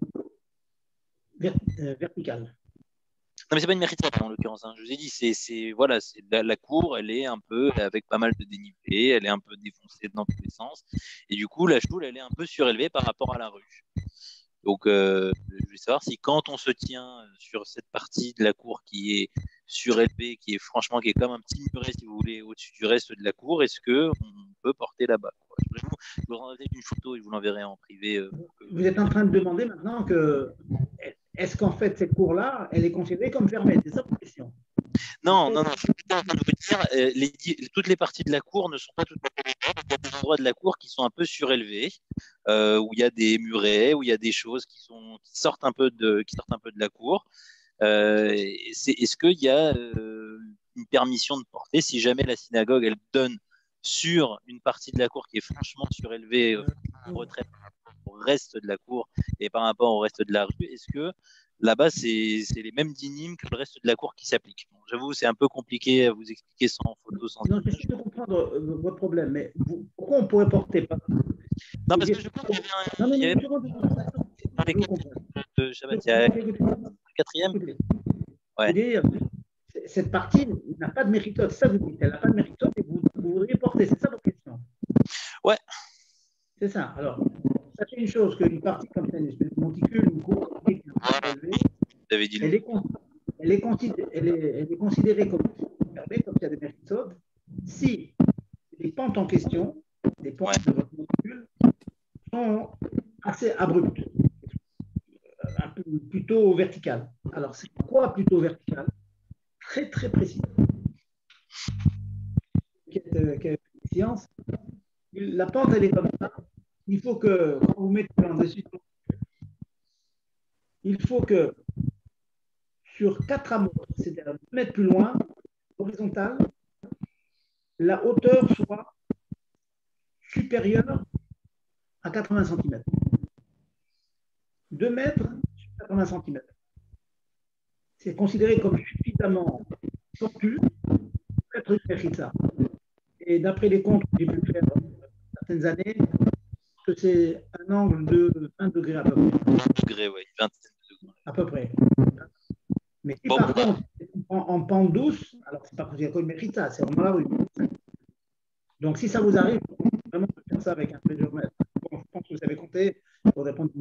vertical. Non, mais c'est pas une méritade en l'occurrence. Hein. Je vous ai dit, c'est voilà, c'est la cour, elle est un peu avec pas mal de dénivelé, elle est un peu défoncée dans tous les sens, et du coup, la choule, elle est un peu surélevée par rapport à la rue. Donc, je voulais savoir si quand on se tient sur cette partie de la cour qui est surélevée, qui est franchement, qui est comme un petit muret, si vous voulez, au-dessus du reste de la cour, est-ce que on peut porter là-bas? Je vous rendrai une photo et je vous l'enverrai en privé. Vous êtes en train de demander maintenant que est-ce qu'en fait cette cour-là, elle est considérée comme fermée? C'est ça la question. Non, je suis plutôt en train de vous dire, toutes les parties de la cour ne sont pas toutes à fait mêmes. Il y a des endroits de la cour qui sont un peu surélevés, où il y a des murets, où il y a des choses qui sortent un peu de la cour. Est-ce qu'il y a une permission de porter si jamais la synagogue elle donne sur une partie de la cour qui est franchement surélevée en retrait par rapport au reste de la cour et par rapport au reste de la rue? Est-ce que là-bas c'est les mêmes dynimes que le reste de la cour qui s'appliquent? Bon, j'avoue, c'est un peu compliqué à vous expliquer sans photo, sans. Non, je peux comprendre votre problème, mais pourquoi on ne pourrait porter pas? Non, parce que je pense qu'il y avait dans les de Shabbat, il y a un quatrième. Ouais. Cette partie n'a pas de méritote, ça vous dites, elle n'a pas de méritote et vous voudriez porter, c'est ça votre question? Ouais. C'est ça. Alors, sachez une chose, qu'une partie comme ça, une espèce de monticule, une cour élevée, elle est considérée comme fermée, comme il y a des méritotes, si les pentes en question, les pentes de votre monticule, sont assez abruptes, un peu plutôt verticales. Alors, c'est quoi plutôt vertical? Très, très précis. Quelle science? La pente, elle est comme ça. Il faut que, quand vous mettez en dessus, il faut que sur 4 amours, c'est-à-dire 2 mètres plus loin, horizontal, la hauteur soit supérieur à 80 cm. 2 mètres sur 80 cm. C'est considéré comme suffisamment tortu pour être une mechitza. Et d'après les comptes que j'ai pu faire certaines années, que c'est un angle de 20 degrés à peu près. 20 degrés, oui, 20 degrés. À peu près. Mais si Bon, par contre, en pente douce, alors c'est pas considéré comme une mechitza, c'est vraiment la rue. Donc si ça vous arrive, vraiment de faire ça avec un pédomètre. Bon, je pense que vous avez compté, il faudrait prendre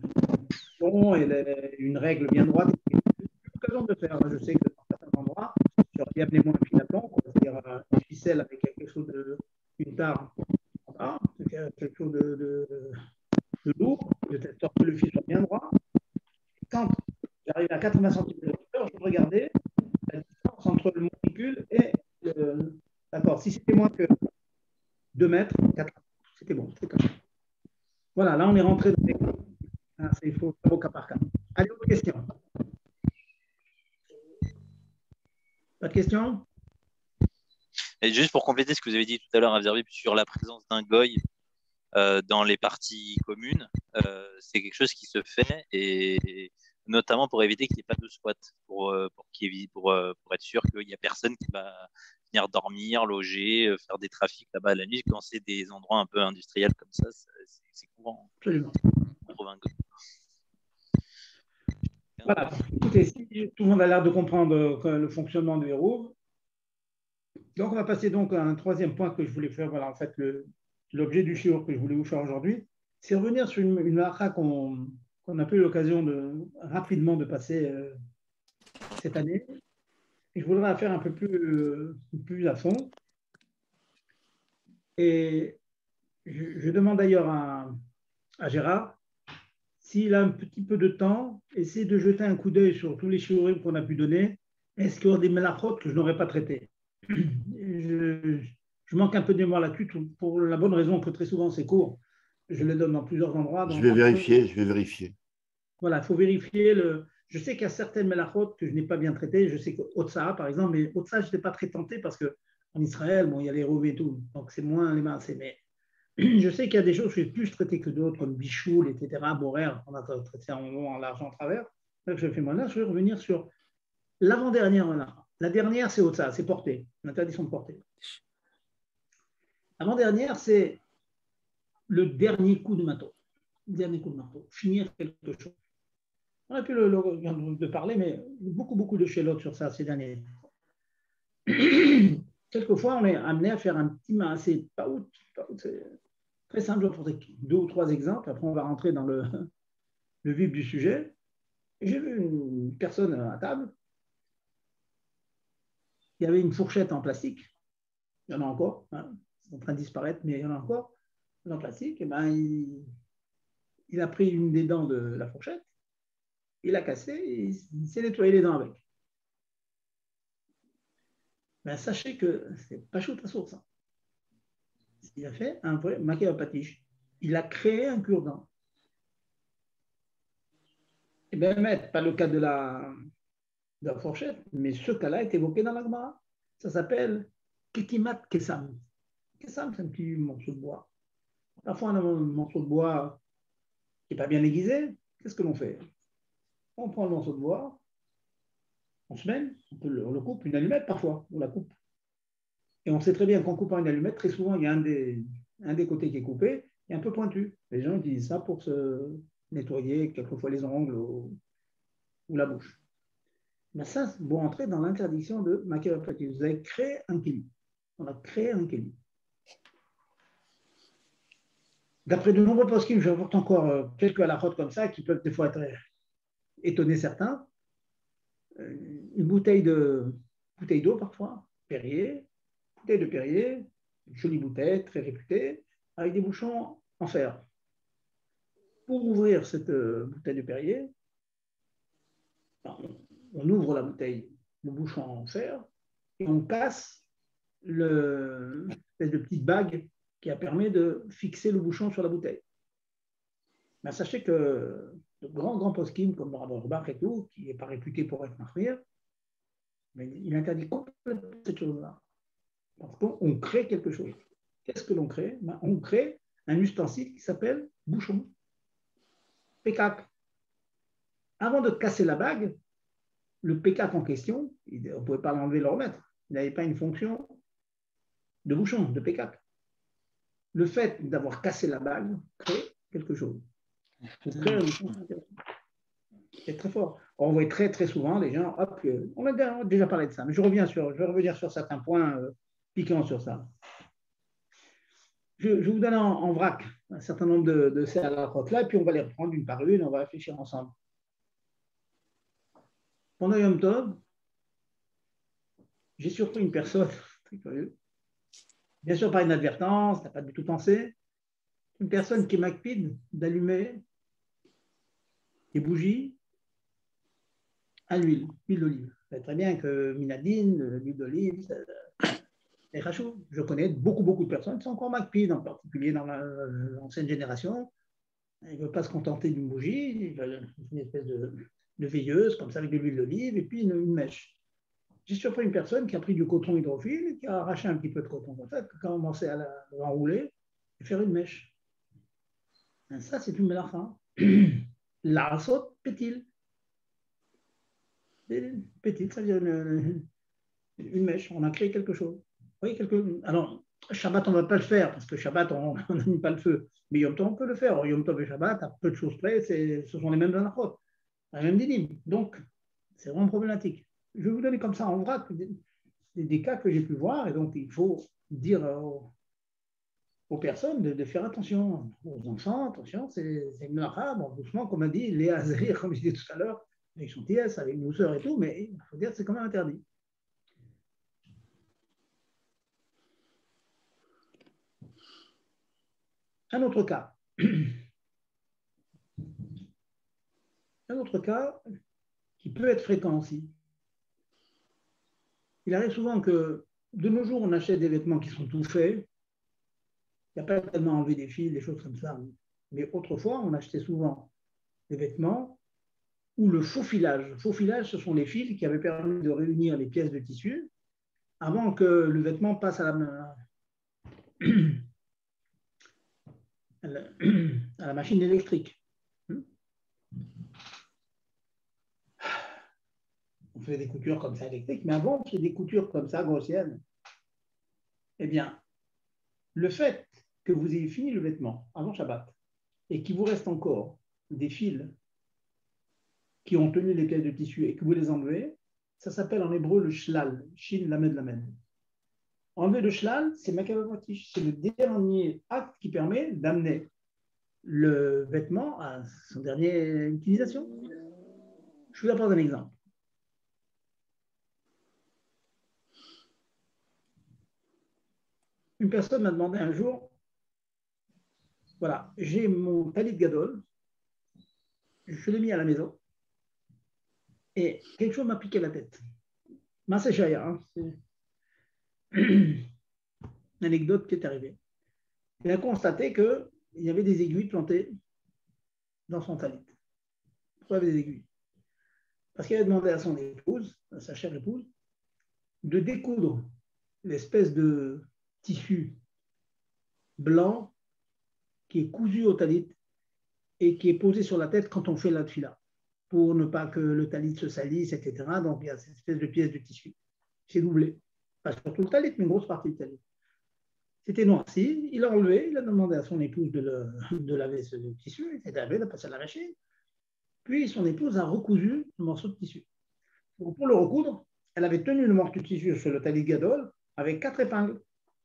une règle bien droite. C'est l'occasion de le faire. Je sais que dans certains endroits, j'aurais bien amené mon fil à plomb, c'est-à-dire une ficelle avec quelque chose une tare en bas, quelque chose de lourd, de telle sorte que le fil soit bien droit. Quand j'arrive à 80 cm de hauteur, je peux regarder la distance entre le monticule et le. D'accord, si c'était moins que 2 mètres, 4 mètres, c'était bon, c'était comme ça. Voilà, là on est rentré dans les. Il faut au cas par cas. Allez, autre question. Pas de questions? Et juste pour compléter ce que vous avez dit tout à l'heure, observé sur la présence d'un goy dans les parties communes, c'est quelque chose qui se fait, et notamment pour éviter qu'il n'y ait pas de squat, pour être sûr qu'il n'y a personne qui va venir dormir, loger, faire des trafics là-bas la nuit. Quand c'est des endroits un peu industriels comme ça, c'est courant. Absolument. On trouve un goy. Voilà. Écoutez, si tout le monde a l'air de comprendre le fonctionnement du héros, donc on va passer donc à un troisième point que je voulais faire. Voilà, en fait, l'objet du shiur que je voulais vous faire aujourd'hui, c'est revenir sur une halakha qu'on a pas eu l'occasion rapidement de passer cette année. Et je voudrais la faire un peu plus à fond. Et je demande d'ailleurs à Gérard, s'il a un petit peu de temps, essayer de jeter un coup d'œil sur tous les shiurim qu'on a pu donner. Est-ce qu'il y a des melachot que je n'aurais pas traité? Je manque un peu de mémoire là-dessus pour la bonne raison que très souvent c'est court. Je les donne dans plusieurs endroits. Je vais vérifier. Voilà, il faut vérifier. Je sais qu'il y a certaines melachot que je n'ai pas bien traitées. Je sais que Otsa, par exemple, mais Otsa, je n'étais pas très tenté parce qu'en Israël, bon, il y a les rovés et tout, donc c'est moins les mains. Mais je sais qu'il y a des choses que j'ai plus traitées que d'autres, comme Bichoul, etc., Borer, on a traité en large en travers. Donc, je fais moi là, je vais revenir sur l'avant-dernière. La dernière, c'est Otsa, c'est porter, l'interdiction de porter. L'avant-dernière, c'est le dernier coup de marteau. Finir quelque chose. On a pu de parler, mais beaucoup de chélotes sur ça ces derniers temps. Quelquefois, on est amené à faire un petit maasé paout. C'est très simple, je vais prendre 2 ou 3 exemples. Après, on va rentrer dans le vif du sujet. J'ai vu une personne à table. Il y avait une fourchette en plastique. Il y en a encore. Hein. C'est en train de disparaître, mais il y en a encore. En plastique. Et ben, il a pris une des dents de la fourchette. Il l'a cassé et il s'est nettoyé les dents avec. Ben, sachez que c'est pas chaud à source. Hein. Il a fait un vrai maquet à patiche. Il a créé un cure-dent. Et bien, pas le cas de la fourchette, mais ce cas-là est évoqué dans la Gemara. Ça s'appelle Ketimat Kesam. Kesam, c'est un petit morceau de bois. Parfois, on a un morceau de bois qui n'est pas bien aiguisé. Qu'est-ce que l'on fait? On prend le morceau de bois, on se mène, on le coupe, une allumette parfois, on la coupe. Et on sait très bien qu'en coupant une allumette, très souvent, il y a un des côtés qui est coupé et un peu pointu. Les gens utilisent ça pour se nettoyer quelquefois les ongles ou la bouche. Mais ça, vous rentrez dans l'interdiction de maquillage. Vous avez créé un kili. On a créé un kili. D'après de nombreux poskim, je rapporte encore quelques halakhot comme ça qui peuvent des fois étonner certains. Une bouteille d'eau parfois, Perrier, bouteille de Perrier, une jolie bouteille très réputée, avec des bouchons en fer. Pour ouvrir cette bouteille de Perrier, on ouvre la bouteille, le bouchon en fer, et on casse l'espèce de petite bague qui a permis de fixer le bouchon sur la bouteille. Mais sachez que de grands poskim comme le Rav Auerbach et tout, qui n'est pas réputé pour être marmire, mais il interdit complètement cette chose-là. Parce qu'on crée quelque chose. qu'est-ce que l'on crée? On crée un ustensile qui s'appelle bouchon, pécac. Avant de casser la bague, le pécac en question, on ne pouvait pas l'enlever et le remettre. Il n'avait pas une fonction de bouchon, de pécac. Le fait d'avoir cassé la bague crée quelque chose. C'est très fort. On voit très très souvent les gens, hop, on a déjà parlé de ça, mais je vais revenir sur certains points piquants sur ça. Je vous donne en vrac un certain nombre de ces halachot-là, et puis on va les reprendre une par une, on va réfléchir ensemble. Pendant Yom Tov, j'ai surpris une personne, très curieux, bien sûr pas inadvertance, t'as pas du tout pensé, une personne qui est macpide d'allumer des bougies à l'huile d'olive. Vous savez très bien que minadine, l'huile d'olive, c'est rachou. Je connais beaucoup de personnes qui sont encore macpides, en particulier dans l'ancienne génération. Ils ne veulent pas se contenter d'une bougie, ils veulent une espèce de veilleuse, comme ça, avec de l'huile d'olive, et puis une mèche. J'ai surpris une personne qui a pris du coton hydrophile, qui a arraché un petit peu de coton comme ça, qui a commencé à l'enrouler et faire une mèche. Et ça, c'est une mélacha. La saute pétile. Pétile, ça veut dire une mèche. On a créé quelque chose. Oui, alors, Shabbat, on ne va pas le faire, parce que Shabbat, on n'anime pas le feu. Mais Yom Tov, on peut le faire. Yom Tov et Shabbat, à peu de choses près, ce sont les mêmes halachot, la même dinim. Donc, c'est vraiment problématique. Je vais vous donner comme ça en vrac des cas que j'ai pu voir, et donc il faut dire aux personnes de faire attention, aux enfants, attention, c'est une melacha, bon, doucement, comme a dit Léa Zahir, comme je disais tout à l'heure, avec gentillesse, avec douceur et tout, mais il faut dire que c'est quand même interdit. Un autre cas. Un autre cas qui peut être fréquent aussi. Il arrive souvent que de nos jours, on achète des vêtements qui sont tout faits. Il n'y a pas tellement enlevé des fils, des choses comme ça. Mais autrefois, on achetait souvent des vêtements où le faux filage. Le faux filage, ce sont les fils qui avaient permis de réunir les pièces de tissu avant que le vêtement passe à la machine électrique. On fait des coutures comme ça électriques, mais avant, on faisait des coutures comme ça grossières. Eh bien, le fait que vous ayez fini le vêtement avant Shabbat et qu'il vous reste encore des fils qui ont tenu les pièces de tissu et que vous les enlevez, ça s'appelle en hébreu le shlal, shin lamed lamed. Enlever le shlal, c'est makavavotish, c'est le dernier acte qui permet d'amener le vêtement à son dernière utilisation. Je vous apporte un exemple. Une personne m'a demandé un jour, voilà, j'ai mon talit gadol, je l'ai mis à la maison, et quelque chose m'a piqué la tête. Massé Shaya, hein, c'est une anecdote qui est arrivée. Il a constaté qu'il y avait des aiguilles plantées dans son talit. Pourquoi il y avait des aiguilles? Parce qu'il avait demandé à son épouse, à sa chère épouse, de découdre l'espèce de tissu blanc qui est cousu au talit et qui est posé sur la tête quand on fait la tfila, pour ne pas que le talit se salisse, etc. Donc, il y a cette espèce de pièce de tissu. C'est doublé. Pas sur tout le talit, mais une grosse partie du talit. C'était noirci, il l'a enlevé, il a demandé à son épouse de laver ce tissu, il s'est lavé, il a passé à la machine. Puis son épouse a recousu le morceau de tissu. Donc, pour le recoudre, elle avait tenu le morceau de tissu sur le talit gadol avec 4 épingles.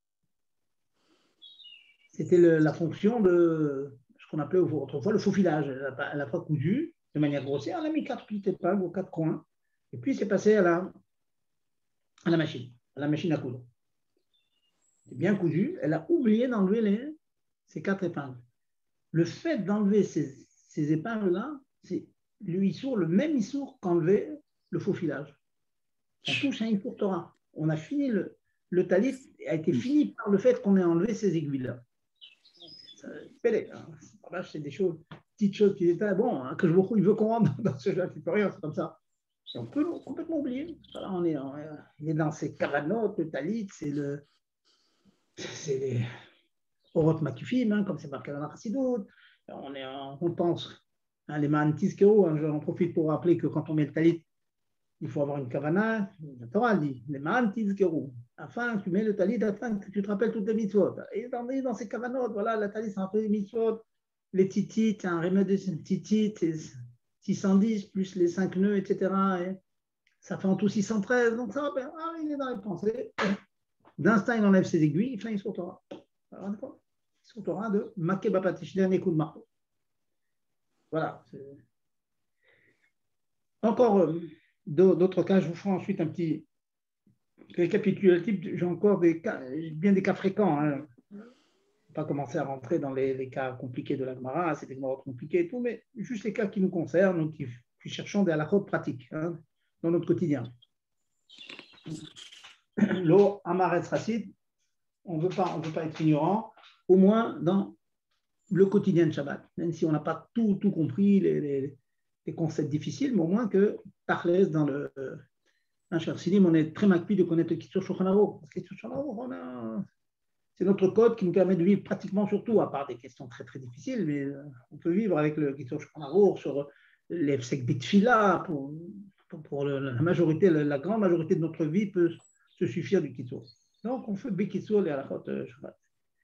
C'était la fonction de ce qu'on appelait autrefois le faux filage. Elle n'a pas cousu de manière grossière, elle a mis 4 petites épingles aux 4 coins, et puis c'est passé à la machine à coudre. C'est bien cousu, elle a oublié d'enlever ces 4 épingles. Le fait d'enlever ces épingles-là, c'est le même issour qu'enlever le faux filage. On touche à un issour Torah. On a fini, le talit a été fini par le fait qu'on ait enlevé ces aiguilles-là. C'est des choses, petites choses qui étaient bon, hein, que il veut qu'on rentre dans ce jeu, il peut rien, c'est comme ça. Et on peut complètement oublier. Voilà, on est dans ces cavanotes, le talit, c'est Orot Makifim, hein, comme c'est marqué dans la Chassidut. On pense, hein, les Ma'antis Kero, hein, j'en profite pour rappeler que quand on met le talit, il faut avoir une kavana. La Torah dit, les Ma'antis Kero, afin que tu mets le talit, afin que tu te rappelles toutes les mitzvot. Et dans ces kavanotes, voilà, la talit, c'est un peu les mitzvot, les titites, un remède de titites, 610 plus les 5 nœuds, etc. Et ça fait en tout 613, donc ça va bien. Ah, il est dans les pensées. D'instinct, il enlève ses aiguilles, il fait une sur Torah. Alors, d'accord, sur Torah de Makeba Patish, dernier coup de marteau. Voilà. Encore d'autres cas, je vous ferai ensuite un petit récapitulatif. J'ai encore bien des cas fréquents. Hein. Je ne vais pas commencer à rentrer dans les cas compliqués de la Gemara, c'est des Gemara compliqués et tout, mais juste les cas qui nous concernent, donc qui cherchons des halakhot pratiques hein, dans notre quotidien. L'eau, Amaretz Racide, on ne veut pas être ignorant, au moins dans le quotidien de Shabbat, même si on n'a pas tout compris, les concepts difficiles, mais au moins que, Tachlès, dans le cher Sidim, on est très macpi de connaître le Kitzur Shulchan Aruch. Parce que Kitzur Shulchan Aruch, c'est notre code qui nous permet de vivre pratiquement sur tout, à part des questions très très difficiles, mais on peut vivre avec le Kitzur Shulchan Aruch sur l'Efsek Bitfila, pour la majorité, la grande majorité de notre vie peut se suffire du Kitzur. Donc on fait Bikitzur les halachot Shabbat.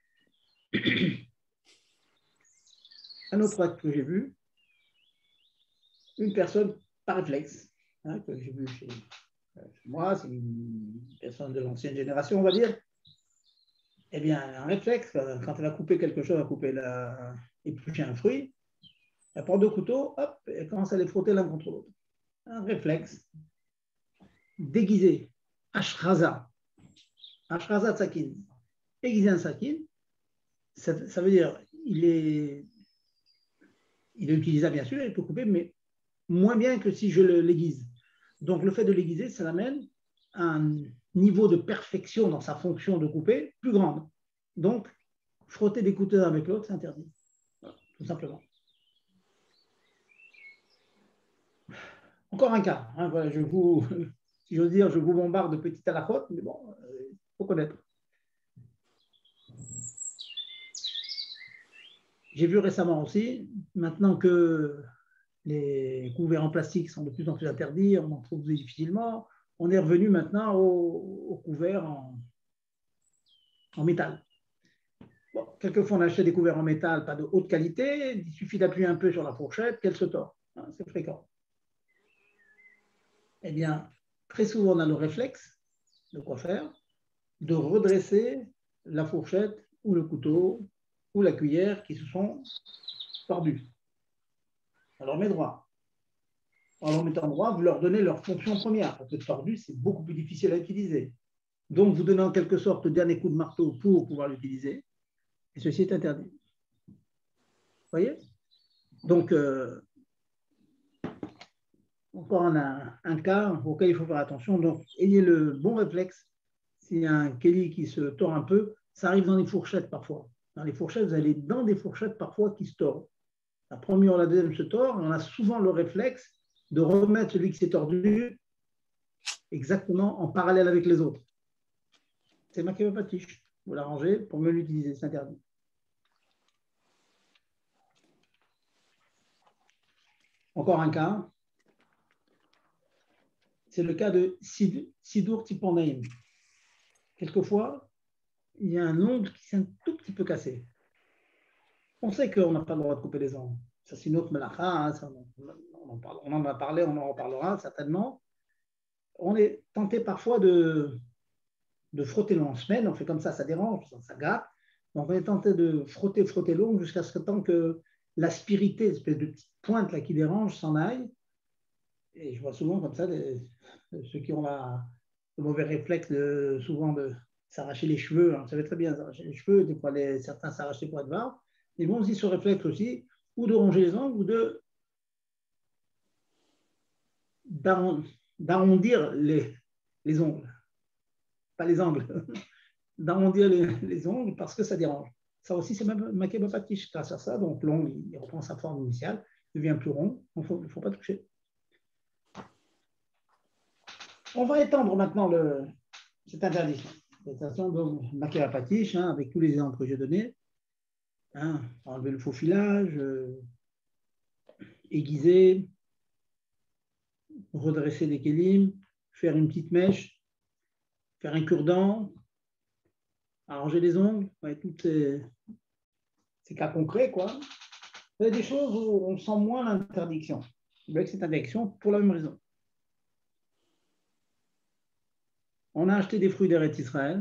Un autre acte que j'ai vu, une personne par réflexe, hein, que j'ai vu chez moi, c'est une personne de l'ancienne génération, on va dire, eh bien, un réflexe, quand elle a coupé quelque chose, elle a épluché un fruit, elle prend deux couteaux, hop, elle commence à les frotter l'un contre l'autre. Un réflexe déguisé, ashraza tsakin, déguisé un sakin, ça veut dire, il est utilisable bien sûr, il peut couper, mais moins bien que si je l'aiguise. Donc le fait de l'aiguiser, ça l'amène à un niveau de perfection dans sa fonction de couper plus grande. Donc, frotter des couteaux avec l'autre, c'est interdit. Voilà, tout simplement. Encore un cas. Hein, voilà, si j'ose dire, je vous bombarde de petites halakhot, mais bon, il faut connaître. J'ai vu récemment aussi, maintenant que les couverts en plastique sont de plus en plus interdits, on en trouve difficilement, on est revenu maintenant aux couverts en métal. Bon, quelquefois, on achète des couverts en métal, pas de haute qualité, il suffit d'appuyer un peu sur la fourchette, qu'elle se tord. Hein, c'est fréquent. Eh bien, très souvent, on a le réflexe de quoi faire, de redresser la fourchette ou le couteau ou la cuillère qui se sont tordus. On leur met droit. En leur mettant droit, vous leur donnez leur fonction première, parce que tordu, c'est beaucoup plus difficile à utiliser. Donc, vous donnez en quelque sorte le dernier coup de marteau pour pouvoir l'utiliser, et ceci est interdit. Vous voyez? Donc, encore un cas auquel il faut faire attention. Donc, ayez le bon réflexe. S'il y a un kéli qui se tord un peu, ça arrive dans les fourchettes parfois. Dans les fourchettes, vous avez dans des fourchettes parfois qui se tordent. La première ou la deuxième se tord, et on a souvent le réflexe de remettre celui qui s'est tordu exactement en parallèle avec les autres. C'est marqué patiche. Vous l'arrangez pour mieux l'utiliser, c'est interdit. Encore un cas, c'est le cas de Sidour Tipandaïm. Quelquefois, il y a un ongle qui s'est un tout petit peu cassé. On sait qu'on n'a pas le droit de couper les ongles. Ça, c'est une autre melacha, hein, on en a parlé, on en reparlera certainement. On est tenté parfois de frotter l'ongle en semaine, on fait comme ça dérange, ça gâte. Donc on est tenté de frotter l'ongle jusqu'à ce que l'aspérité, l'espèce de petite pointe là qui dérange, s'en aille. Et je vois souvent comme ça ceux qui ont le mauvais réflexe souvent de s'arracher les cheveux. Hein, vous savez très bien s'arracher les cheveux, des fois certains s'arracher pour être barbe. Ils vont aussi ce réflexe aussi, ou de ronger les ongles, ou d'arrondir les ongles. Pas les angles. D'arrondir les ongles parce que ça dérange. Ça aussi, c'est même Makeba Patish grâce à ça. Donc l'ongle, il reprend sa forme initiale, il devient plus rond. Il ne faut pas toucher. On va étendre maintenant cette interdiction. Cette interdiction de Makeba Patish, hein, avec tous les exemples que j'ai donnés. hein, enlever le faux filage, aiguiser, redresser des kélim, faire une petite mèche, faire un cure-dent, arranger les ongles, ouais, tous ces cas concrets, quoi. Il y a des choses où on sent moins l'interdiction. Avec cette interdiction, pour la même raison. On a acheté des fruits d'Eretz Israël.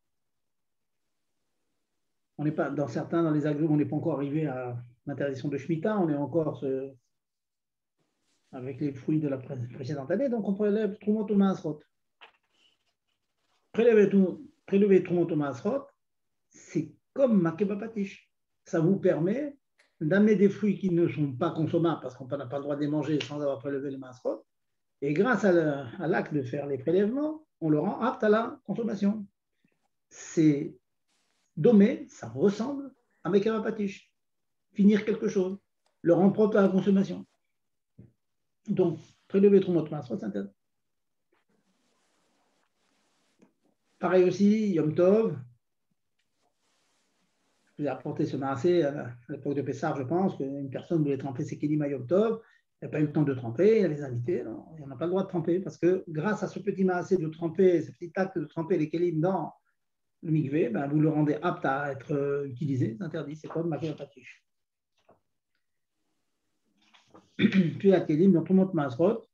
On n'est pas, dans certains, dans les agros, on n'est pas encore arrivé à l'interdiction de Shemitah, on est encore avec les fruits de la précédente année, donc on prélève Trumot ou Maasrot. Prélever Trumot ou Maasrot, c'est comme Makeba Patish. Ça vous permet d'amener des fruits qui ne sont pas consommables parce qu'on n'a pas le droit de les manger sans avoir prélevé les Maasrot. Et grâce à l'acte de faire les prélèvements, on le rend apte à la consommation. C'est domé, ça ressemble à Makeba Patish. Finir quelque chose, le rendre propre à la consommation. Donc, prélever Trumot Maasrot, c'est interdit. Pareil aussi, Yom Tov. Je vous ai apporté ce maasé à l'époque de Pessar, je pense, qu'une personne voulait tremper ses kélim à Yom Tov, elle n'a pas eu le temps de tremper, elle les a invités, on n'a pas le droit de tremper, parce que grâce à ce petit maasé de tremper, ce petit acte de tremper les kélim dans le mikvé, ben, vous le rendez apte à être utilisé, c'est interdit, c'est comme Makeba Patish. Puis la kélim, dans Trumot Maasrot,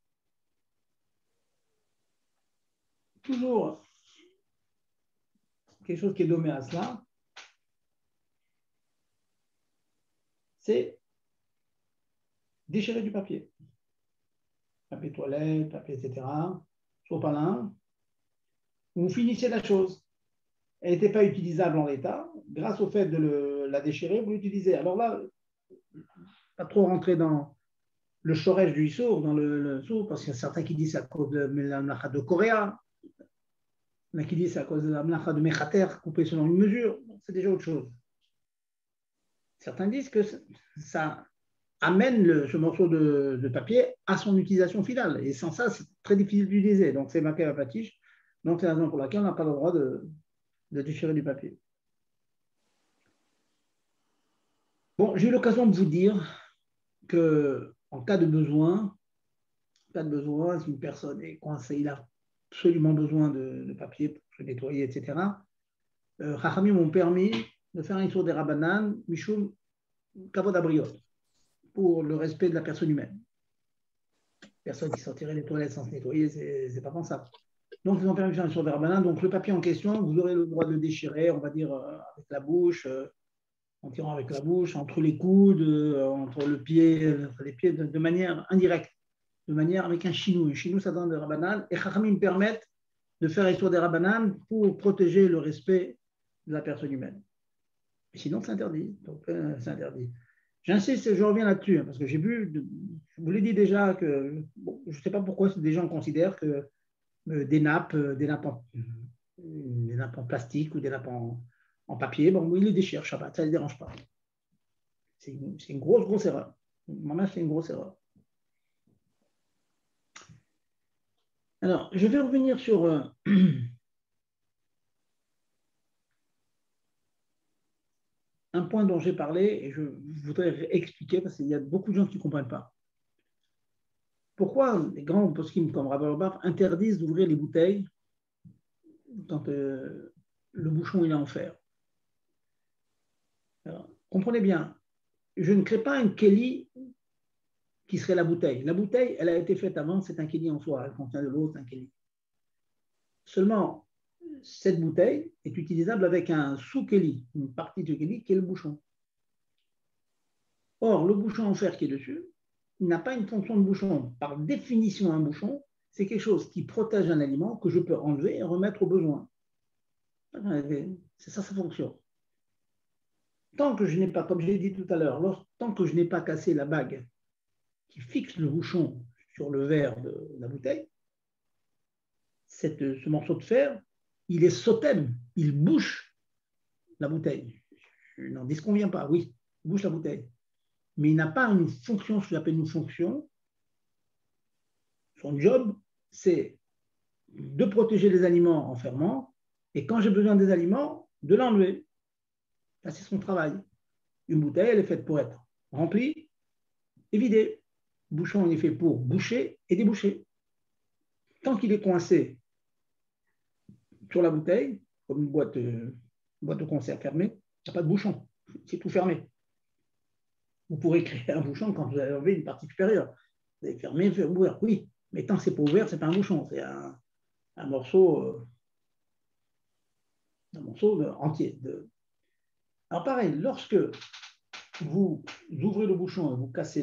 toujours quelque chose qui est dommé à cela, c'est déchirer du papier. Papier toilette, papier, etc. Sopalin. Vous finissez la chose. Elle n'était pas utilisable en l'état. Grâce au fait de la déchirer, vous l'utilisez. Alors là, pas trop rentrer dans le chorège du Issour, dans le sourd, parce qu'il y a certains qui disent c'est à cause de la mlacha de Coréa. Il y en a qui disent c'est à cause de la mlacha de Mechater, coupée selon une mesure. C'est déjà autre chose. Certains disent que ça amène ce morceau de papier à son utilisation finale. Et sans ça, c'est très difficile d'utiliser. Donc, c'est Makeba Patish. Donc, c'est la raison pour laquelle on n'a pas le droit de déchirer du papier. Bon, j'ai eu l'occasion de vous dire qu'en cas de besoin, si une personne est coincée, il a absolument besoin de papier pour se nettoyer, etc., Chachamim m'ont permis de faire un Issour des Rabbanan, Mishum Kavod Abriot, pour le respect de la personne humaine. Personne qui sortirait des toilettes sans se nettoyer, c'est pas pensable. Donc, ils ont permis de faire un Issour des Rabbanan. Donc, le papier en question, vous aurez le droit de le déchirer, on va dire, avec la bouche, en tirant avec la bouche, entre les coudes, entre les pieds, de manière indirecte, de manière avec un chinou. Un chinou, ça donne des Rabbanan. Et Chachamim permettent de faire Issour des Rabbanan pour protéger le respect de la personne humaine. Sinon, c'est interdit. Donc, c'est interdit. J'insiste, je reviens là-dessus, parce que j'ai vu, je vous l'ai dit déjà, que bon, je ne sais pas pourquoi des gens considèrent que des nappes en plastique ou des nappes en papier, bon, ils les déchirent, Shabbat, ça ne les dérange pas. C'est une grosse erreur. Maman, c'est une grosse erreur. Alors, je vais revenir sur un point dont j'ai parlé et je voudrais expliquer parce qu'il y a beaucoup de gens qui ne comprennent pas. Pourquoi les grands poskim comme Rabbi Orbach interdisent d'ouvrir les bouteilles quand le bouchon il est en fer? Alors, comprenez bien, je ne crée pas un kéli qui serait la bouteille. La bouteille, elle a été faite avant, c'est un kéli en soi, elle contient de l'eau, c'est un kéli. Seulement, cette bouteille est utilisable avec un sous-kéli, une partie du kéli qui est le bouchon. Or, le bouchon en fer qui est dessus, il n'a pas une fonction de bouchon. Par définition, un bouchon, c'est quelque chose qui protège un aliment que je peux enlever et remettre au besoin. C'est ça sa fonction. Tant que je n'ai pas, comme je l'ai dit tout à l'heure, tant que je n'ai pas cassé la bague qui fixe le bouchon sur le verre de la bouteille, ce morceau de fer, il est sotem, il bouche la bouteille. Je n'en disconviens pas, oui, il bouche la bouteille. Mais il n'a pas une fonction, ce que j'appelle une fonction. Son job, c'est de protéger les aliments en ferment, et quand j'ai besoin des aliments, de l'enlever. Là, c'est son travail. Une bouteille, elle est faite pour être remplie et vidée. Le bouchon, il est fait pour boucher et déboucher. Tant qu'il est coincé sur la bouteille, comme une boîte de conserve fermée, il n'y a pas de bouchon. C'est tout fermé. Vous pourrez créer un bouchon quand vous avez une partie supérieure. Vous avez fermé, fait ouvert, oui. Mais tant que ce n'est pas ouvert, ce n'est pas un bouchon. C'est un morceau, entier. Alors pareil, lorsque vous ouvrez le bouchon et vous cassez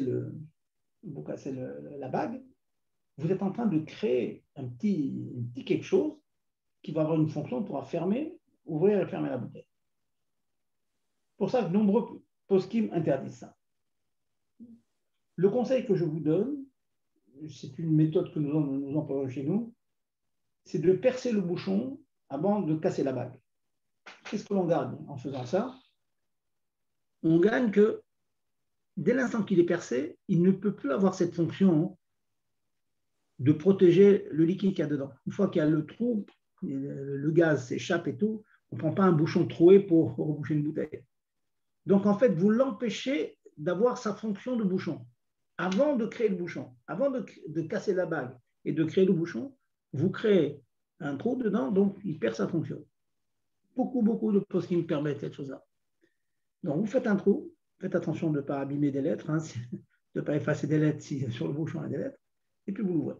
la bague, vous êtes en train de créer un petit quelque chose qui va avoir une fonction pour fermer, ouvrir et fermer la bouteille. Pour ça, de nombreux poskim interdisent ça. Le conseil que je vous donne, c'est une méthode que nous employons chez nous, c'est de percer le bouchon avant de casser la bague. Qu'est-ce que l'on gagne en faisant ça? On gagne que dès l'instant qu'il est percé, il ne peut plus avoir cette fonction de protéger le liquide qu'il y a dedans. Une fois qu'il y a le trou, le gaz s'échappe et tout, on ne prend pas un bouchon troué pour reboucher une bouteille. Donc en fait, vous l'empêchez d'avoir sa fonction de bouchon. Avant de créer le bouchon, avant de casser la bague et de créer le bouchon, vous créez un trou dedans, donc il perd sa fonction. Beaucoup de postes qui me permettent cette chose-là. Donc vous faites un trou, faites attention de ne pas abîmer des lettres, de ne pas effacer des lettres si sur le bouchon il y a des lettres, et puis vous l'ouvrez.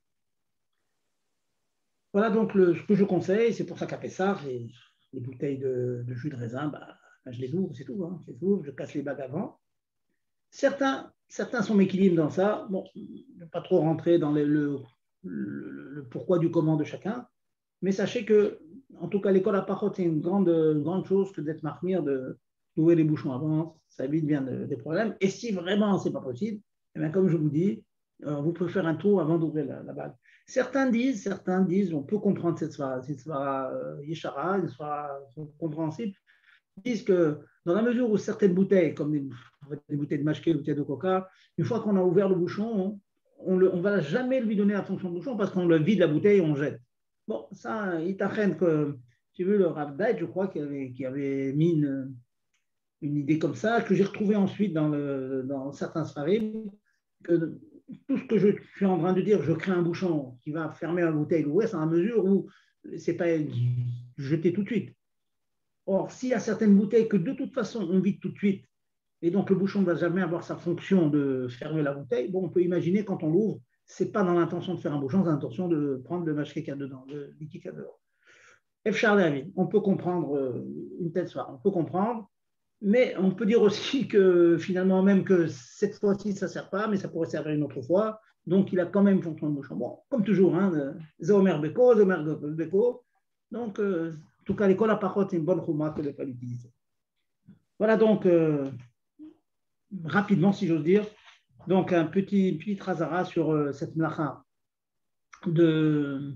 Voilà donc ce que je conseille, c'est pour ça qu'à Pessah, les bouteilles de jus de raisin, je les ouvre, c'est tout. Je les ouvre, je casse les bagues avant. Certains sont m'équilibrent dans ça. Bon, je ne vais pas trop rentrer dans le pourquoi du comment de chacun, mais sachez que, en tout cas, l'école à parole, c'est une grande chose que d'être marmire, d'ouvrir les bouchons avant, ça évite bien des problèmes. Et si vraiment ce n'est pas possible, eh bien, comme je vous dis, vous pouvez faire un tour avant d'ouvrir la bague. Certains disent, on peut comprendre cette soit Yeshara, une soit compréhensible, disent que dans la mesure où certaines bouteilles, comme des bouteilles de mashké, des bouteilles de coca, une fois qu'on a ouvert le bouchon, on ne va jamais lui donner la fonction de bouchon parce qu'on le vide la bouteille et on jette. Bon, ça, il t'apprenne que, j'ai vu le Rav Daït, je crois, qui avait mis une idée comme ça, que j'ai retrouvé ensuite dans certains sfarim, que tout ce que je suis en train de dire, je crée un bouchon qui va fermer la bouteille, ouais, c'est à mesure où c'est pas jeté tout de suite. Or, s'il y a certaines bouteilles que de toute façon on vide tout de suite, et donc le bouchon ne va jamais avoir sa fonction de fermer la bouteille, bon, on peut imaginer quand on l'ouvre, ce n'est pas dans l'intention de faire un bouchon, c'est l'intention de prendre le mashké qu'il y a dedans, le liquide qu'il y a dedans. Efchar David, on peut comprendre une telle soirée, on peut comprendre, mais on peut dire aussi que finalement, même que cette fois-ci, ça ne sert pas, mais ça pourrait servir une autre fois, donc il a quand même fonction de bouchon. Bon, comme toujours, Zomer Beko, donc en tout cas, l'école à parole, c'est une bonne chouma que de ne pas l'utiliser. Voilà donc, rapidement, si j'ose dire, donc un petit trazara sur cette mlacha de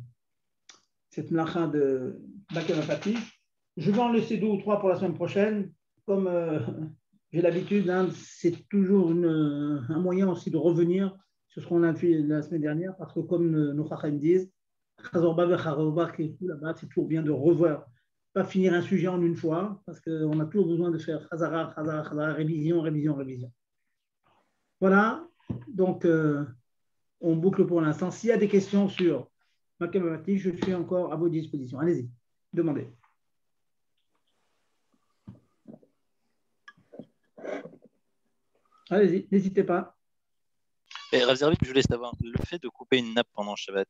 Bakamapati. Je vais en laisser 2 ou 3 pour la semaine prochaine. Comme j'ai l'habitude, c'est toujours un moyen aussi de revenir sur ce qu'on a fait la semaine dernière, parce que comme nos chachamim disent, c'est toujours bien de revoir, pas finir un sujet en une fois, parce qu'on a toujours besoin de faire chazara, révision. Voilà, donc on boucle pour l'instant. S'il y a des questions sur Makamamati, je suis encore à vos dispositions. Allez-y, demandez. Allez-y, n'hésitez pas. Rav Zervin, je voulais savoir, le fait de couper une nappe pendant Shabbat,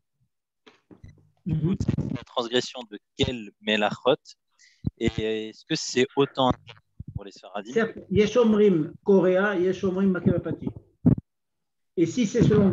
c'est la transgression de quel melachot, et est-ce que c'est autant pour les Sfaradim? Certes, Yeshomrim Korea, Yeshomrim Makevapati. Et si c'est selon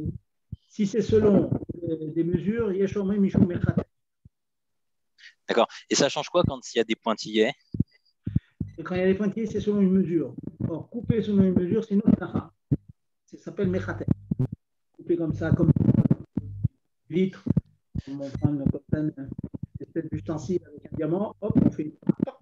des mesures, Yeshomrim Mishum Mechat. D'accord. Et ça change quoi quand il y a des pointillés? Et quand il y a des pointillés, c'est selon une mesure. Or, couper selon une mesure, c'est une autre nacha. Ça s'appelle Mechatet. Couper comme ça, comme une vitre. On prend une espèce d'ustensile avec un diamant, hop, on fait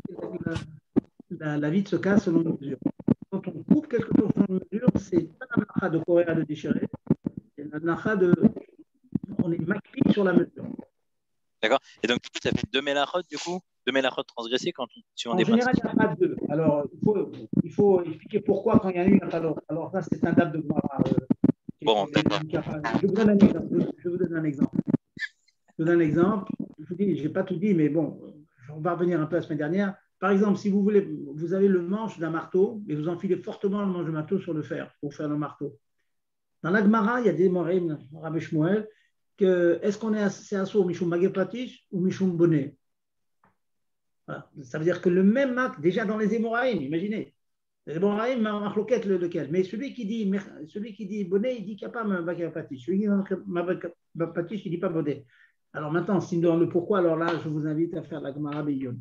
la vitre se casse selon une mesure. Quand on coupe quelque chose selon une mesure, c'est pas la nacha de Corée de déchirer, c'est la nacha on est maquillé sur la mesure. D'accord. Et donc, ça fait 2 mélachot, du coup, de Mélachot transgressées si on En est général, il n'y a pas deux. Alors, il faut expliquer pourquoi quand il y en a une, il n'y a pas l'autre. Alors, ça, c'est un date de Gemara. Bon, d'accord. Je vous donne un exemple. Je vous donne un exemple. Je vous donne un exemple. Je vous dis, je n'ai pas tout dit, mais bon, on va revenir un peu la semaine dernière. Par exemple, si vous voulez, vous avez le manche d'un marteau et vous enfilez fortement le manche du marteau sur le fer pour faire le marteau. Dans la Gemara, il y a des morim, Rabbi Shmuel, que est-ce qu'on est c'est assaut Mishum Magepatish ou Mishum Bonnet? Voilà. Ça veut dire que le même acte, déjà dans les Émoraïm, imaginez, les Émoraïm, Marloquette, lequel? Mais celui qui dit bonnet, il dit qu'il n'y a pas Magepatish. Celui qui dit Magepatish, il ne dit pas bonnet. Alors maintenant, si dans le pourquoi, alors là, je vous invite à faire la Gemara Beyon.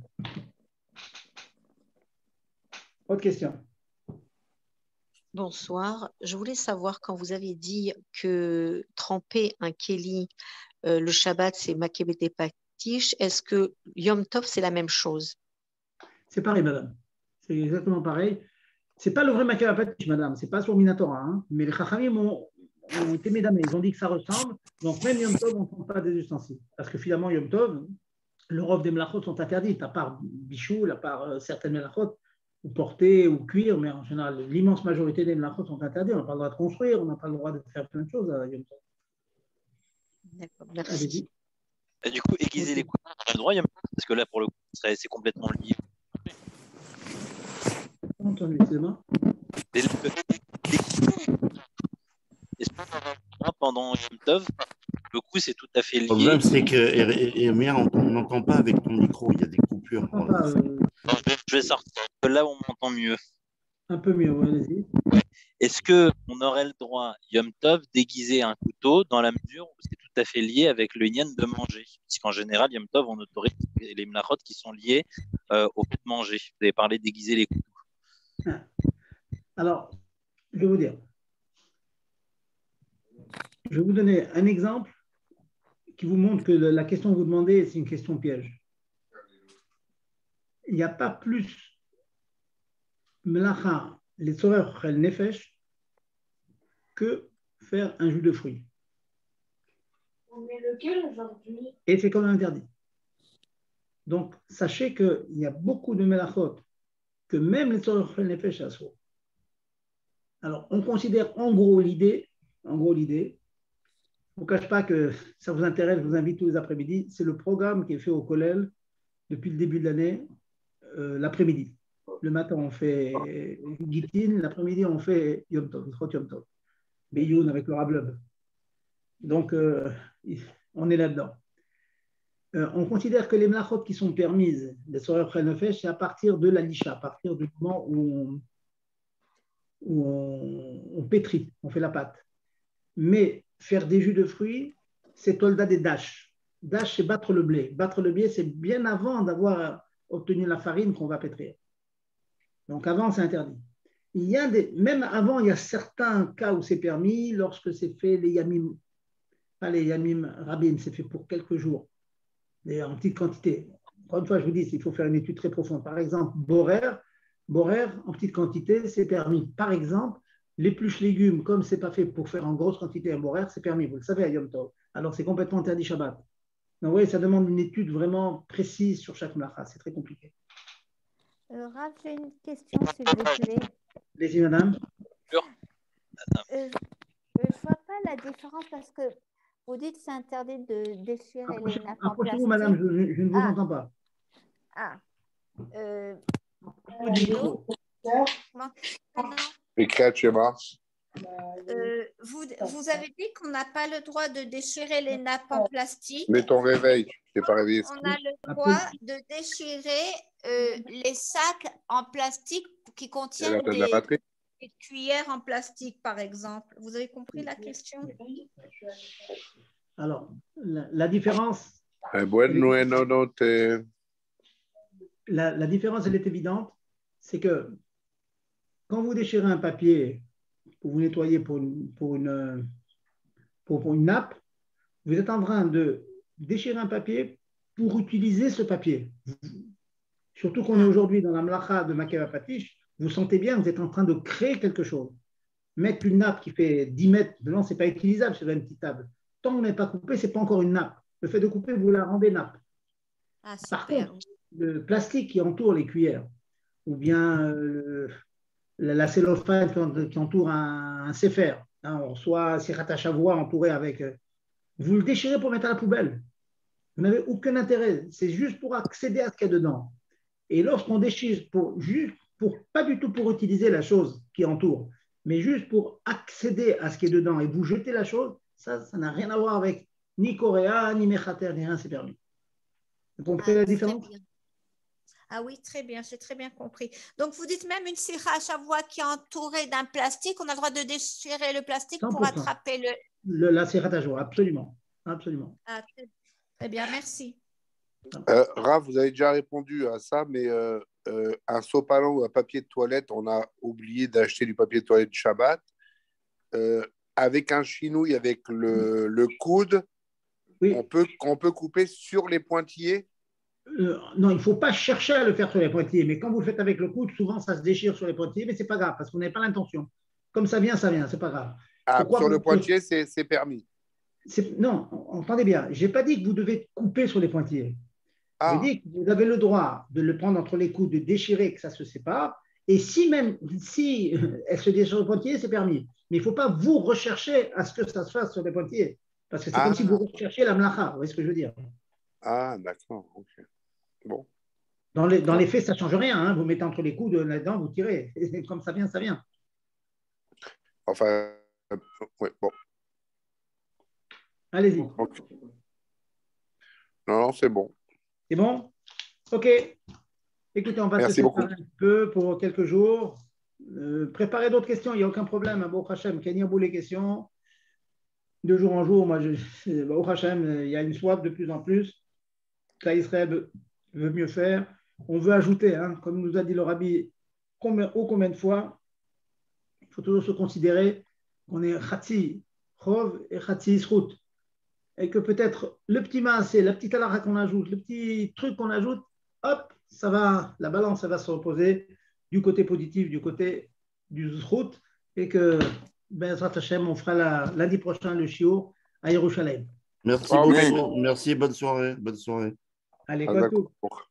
Autre question. Bonsoir. Je voulais savoir quand vous avez dit que tremper un kéli le Shabbat, c'est Makébété Patish, est-ce que Yom Tov, c'est la même chose? C'est pareil, madame. C'est exactement pareil. Ce n'est pas le vrai Makébété Patish, madame. Ce n'est pas sur Minatora. Hein. Mais les Chachamim ont été mesdames. Ils ont dit que ça ressemble. Donc même Yom Tov, on ne prend pas des ustensiles. Parce que finalement, Yom Tov, le rov des melachot sont interdites, à part bichou, à part certaines melachot, ou porter, ou cuire, mais en général, l'immense majorité des melachot sont interdites. On n'a pas le droit de construire, on n'a pas le droit de faire plein de choses à Yom Tov. D'accord, merci. Allez-y. Et du coup, aiguiser les coups, on a le droit, parce que là, pour le coup, c'est complètement lié. Entendu, excusez-moi. Est-ce qu'on a le droit pendant Yom Tov? Le coup, c'est tout à fait lié. Le problème, c'est que on n'entend pas avec ton micro, il y a des coupures. Je vais sortir là où on m'entend mieux. Un peu mieux, ouais, allez-y. Est-ce qu'on aurait le droit, Yom Tov, d'aiguiser un couteau dans la mesure où c'est tout à fait lié avec le yen de manger? Puisqu'en général, Yom Tov, on autorise les mlachot qui sont liés au fait de manger. Vous avez parlé d'aiguiser les couteaux. Alors, je vais vous dire. Je vais vous donner un exemple qui vous montre que la question que vous demandez, c'est une question piège. Il n'y a pas plus melacha, les tzorer chel nefesh, que faire un jus de fruits. On est lequel aujourd'hui? Et c'est quand même interdit. Donc, sachez qu'il y a beaucoup de melachot que même les tzorer chel nefesh assoient. Alors, on considère en gros l'idée, je ne vous cache pas que ça vous intéresse, je vous invite tous les après-midi, c'est le programme qui est fait au Kollel depuis le début de l'année, l'après-midi. Le matin, on fait Gittin, l'après-midi, on fait Yom Tov, Yom Tov. Beyoun avec le Rablub. Donc, on est là-dedans. On considère que les mlachot qui sont permises, les soreurs prenefesh, c'est à partir de la lisha, à partir du moment où on pétrit, on fait la pâte. Mais faire des jus de fruits, c'est tolda des dash. Dash, c'est battre le blé. Battre le blé, c'est bien avant d'avoir obtenu la farine qu'on va pétrir. Donc avant, c'est interdit. Même avant, il y a certains cas où c'est permis, lorsque c'est fait les yamim, pas les yamim rabim, c'est fait pour quelques jours, et en petite quantité. Encore une fois, je vous dis, il faut faire une étude très profonde. Par exemple, borer, en petite quantité, c'est permis. Par exemple, l'épluche légumes, comme ce n'est pas fait pour faire en grosse quantité un borer, c'est permis. Vous le savez à Yom Tov. Alors, c'est complètement interdit Shabbat. Donc, oui, ça demande une étude vraiment précise sur chaque mlacha. C'est très compliqué. Rav, j'ai une question, s'il vous plaît. Allez-y, madame. Je ne vois pas la différence parce que vous dites que c'est interdit de déchirer les nappes en plastique. Approchez-vous, madame, je ne vous entends pas. Vous avez dit qu'on n'a pas le droit de déchirer les nappes en plastique. Mais ton réveil, tu t'es pas réveillé. On a le droit de déchirer les sacs en plastique qui contiennent des cuillères en plastique, par exemple. Vous avez compris la question? Alors, la différence... La différence, elle est évidente. C'est que quand vous déchirez un papier pour vous nettoyer pour une nappe, vous êtes en train de déchirer un papier pour utiliser ce papier. Surtout qu'on est aujourd'hui dans la mlacha de Makeva Patish, vous sentez bien, vous êtes en train de créer quelque chose. Mettre une nappe qui fait 10 mètres, non, ce n'est pas utilisable sur une petite table. Tant qu'on n'est pas coupé, ce n'est pas encore une nappe. Le fait de couper, vous la rendez nappe. Par contre, le plastique qui entoure les cuillères, ou bien la cellophane qui entoure un sefer, hein, soit Sirat HaShavua entouré avec. Vous le déchirez pour mettre à la poubelle. Vous n'avez aucun intérêt. C'est juste pour accéder à ce qu'il y a dedans. Et lorsqu'on déchire pas du tout pour utiliser la chose qui entoure, mais juste pour accéder à ce qui est dedans et vous jetez la chose, ça n'a rien à voir avec ni Coréa, ni Mechater, ni rien, c'est permis. Vous comprenez la différence? Ah oui, très bien, j'ai très bien compris. Donc, vous dites même une sira à Shavua qui est entourée d'un plastique, on a le droit de déchirer le plastique 100%. pour attraper la Sirat HaShavua, absolument. Absolument. Ah, très bien, merci. Rav, vous avez déjà répondu à ça, mais un sopalin ou un papier de toilette, on a oublié d'acheter du papier de toilette Shabbat. Avec un chinouille, avec le coude, oui. on peut couper sur les pointillés. Non, il ne faut pas chercher à le faire sur les pointillés, mais quand vous le faites avec le coude, souvent ça se déchire sur les pointillés, mais ce n'est pas grave, parce que vous n'avez pas l'intention. Comme ça vient, c'est pas grave. Sur le pointillé, c'est permis. Non, entendez bien, je n'ai pas dit que vous devez couper sur les pointillés. Je dis que vous avez le droit de le prendre entre les coudes, de déchirer, que ça se sépare, et si elle se déchire sur le pointillé, c'est permis. Mais il ne faut pas vous rechercher à ce que ça se fasse sur les pointillés, parce que c'est comme si vous recherchiez la mlacha, vous voyez ce que je veux dire? Ah, d'accord, ok. Bon. Dans les faits, ça ne change rien, hein. Vous mettez entre les coudes là-dedans, vous tirez, comme ça vient, ça vient. Enfin, oui, bon. Allez-y. Okay. Non, c'est bon. C'est bon? Ok. Écoutez, on va se séparer un peu pour quelques jours. Préparez d'autres questions, il n'y a aucun problème. Baruch Hashem, Kenyabout les questions. De jour en jour, Baruch Hashem, il y a une swap de plus en plus. Israël veut mieux faire. On veut ajouter, hein, comme nous a dit le Rabbi, combien de fois, il faut toujours se considérer qu'on est Chatzi Chov et Chatzi Zchut. Et que peut-être le petit maasé, la petite alara qu'on ajoute, le petit truc qu'on ajoute, hop, ça va, la balance ça va se reposer du côté positif, du côté du zchut, et que Be'ezrat Hashem, on fera lundi prochain le shiur à Yerushalayim. Merci beaucoup. Merci, bonne soirée. Allez, quoi tout.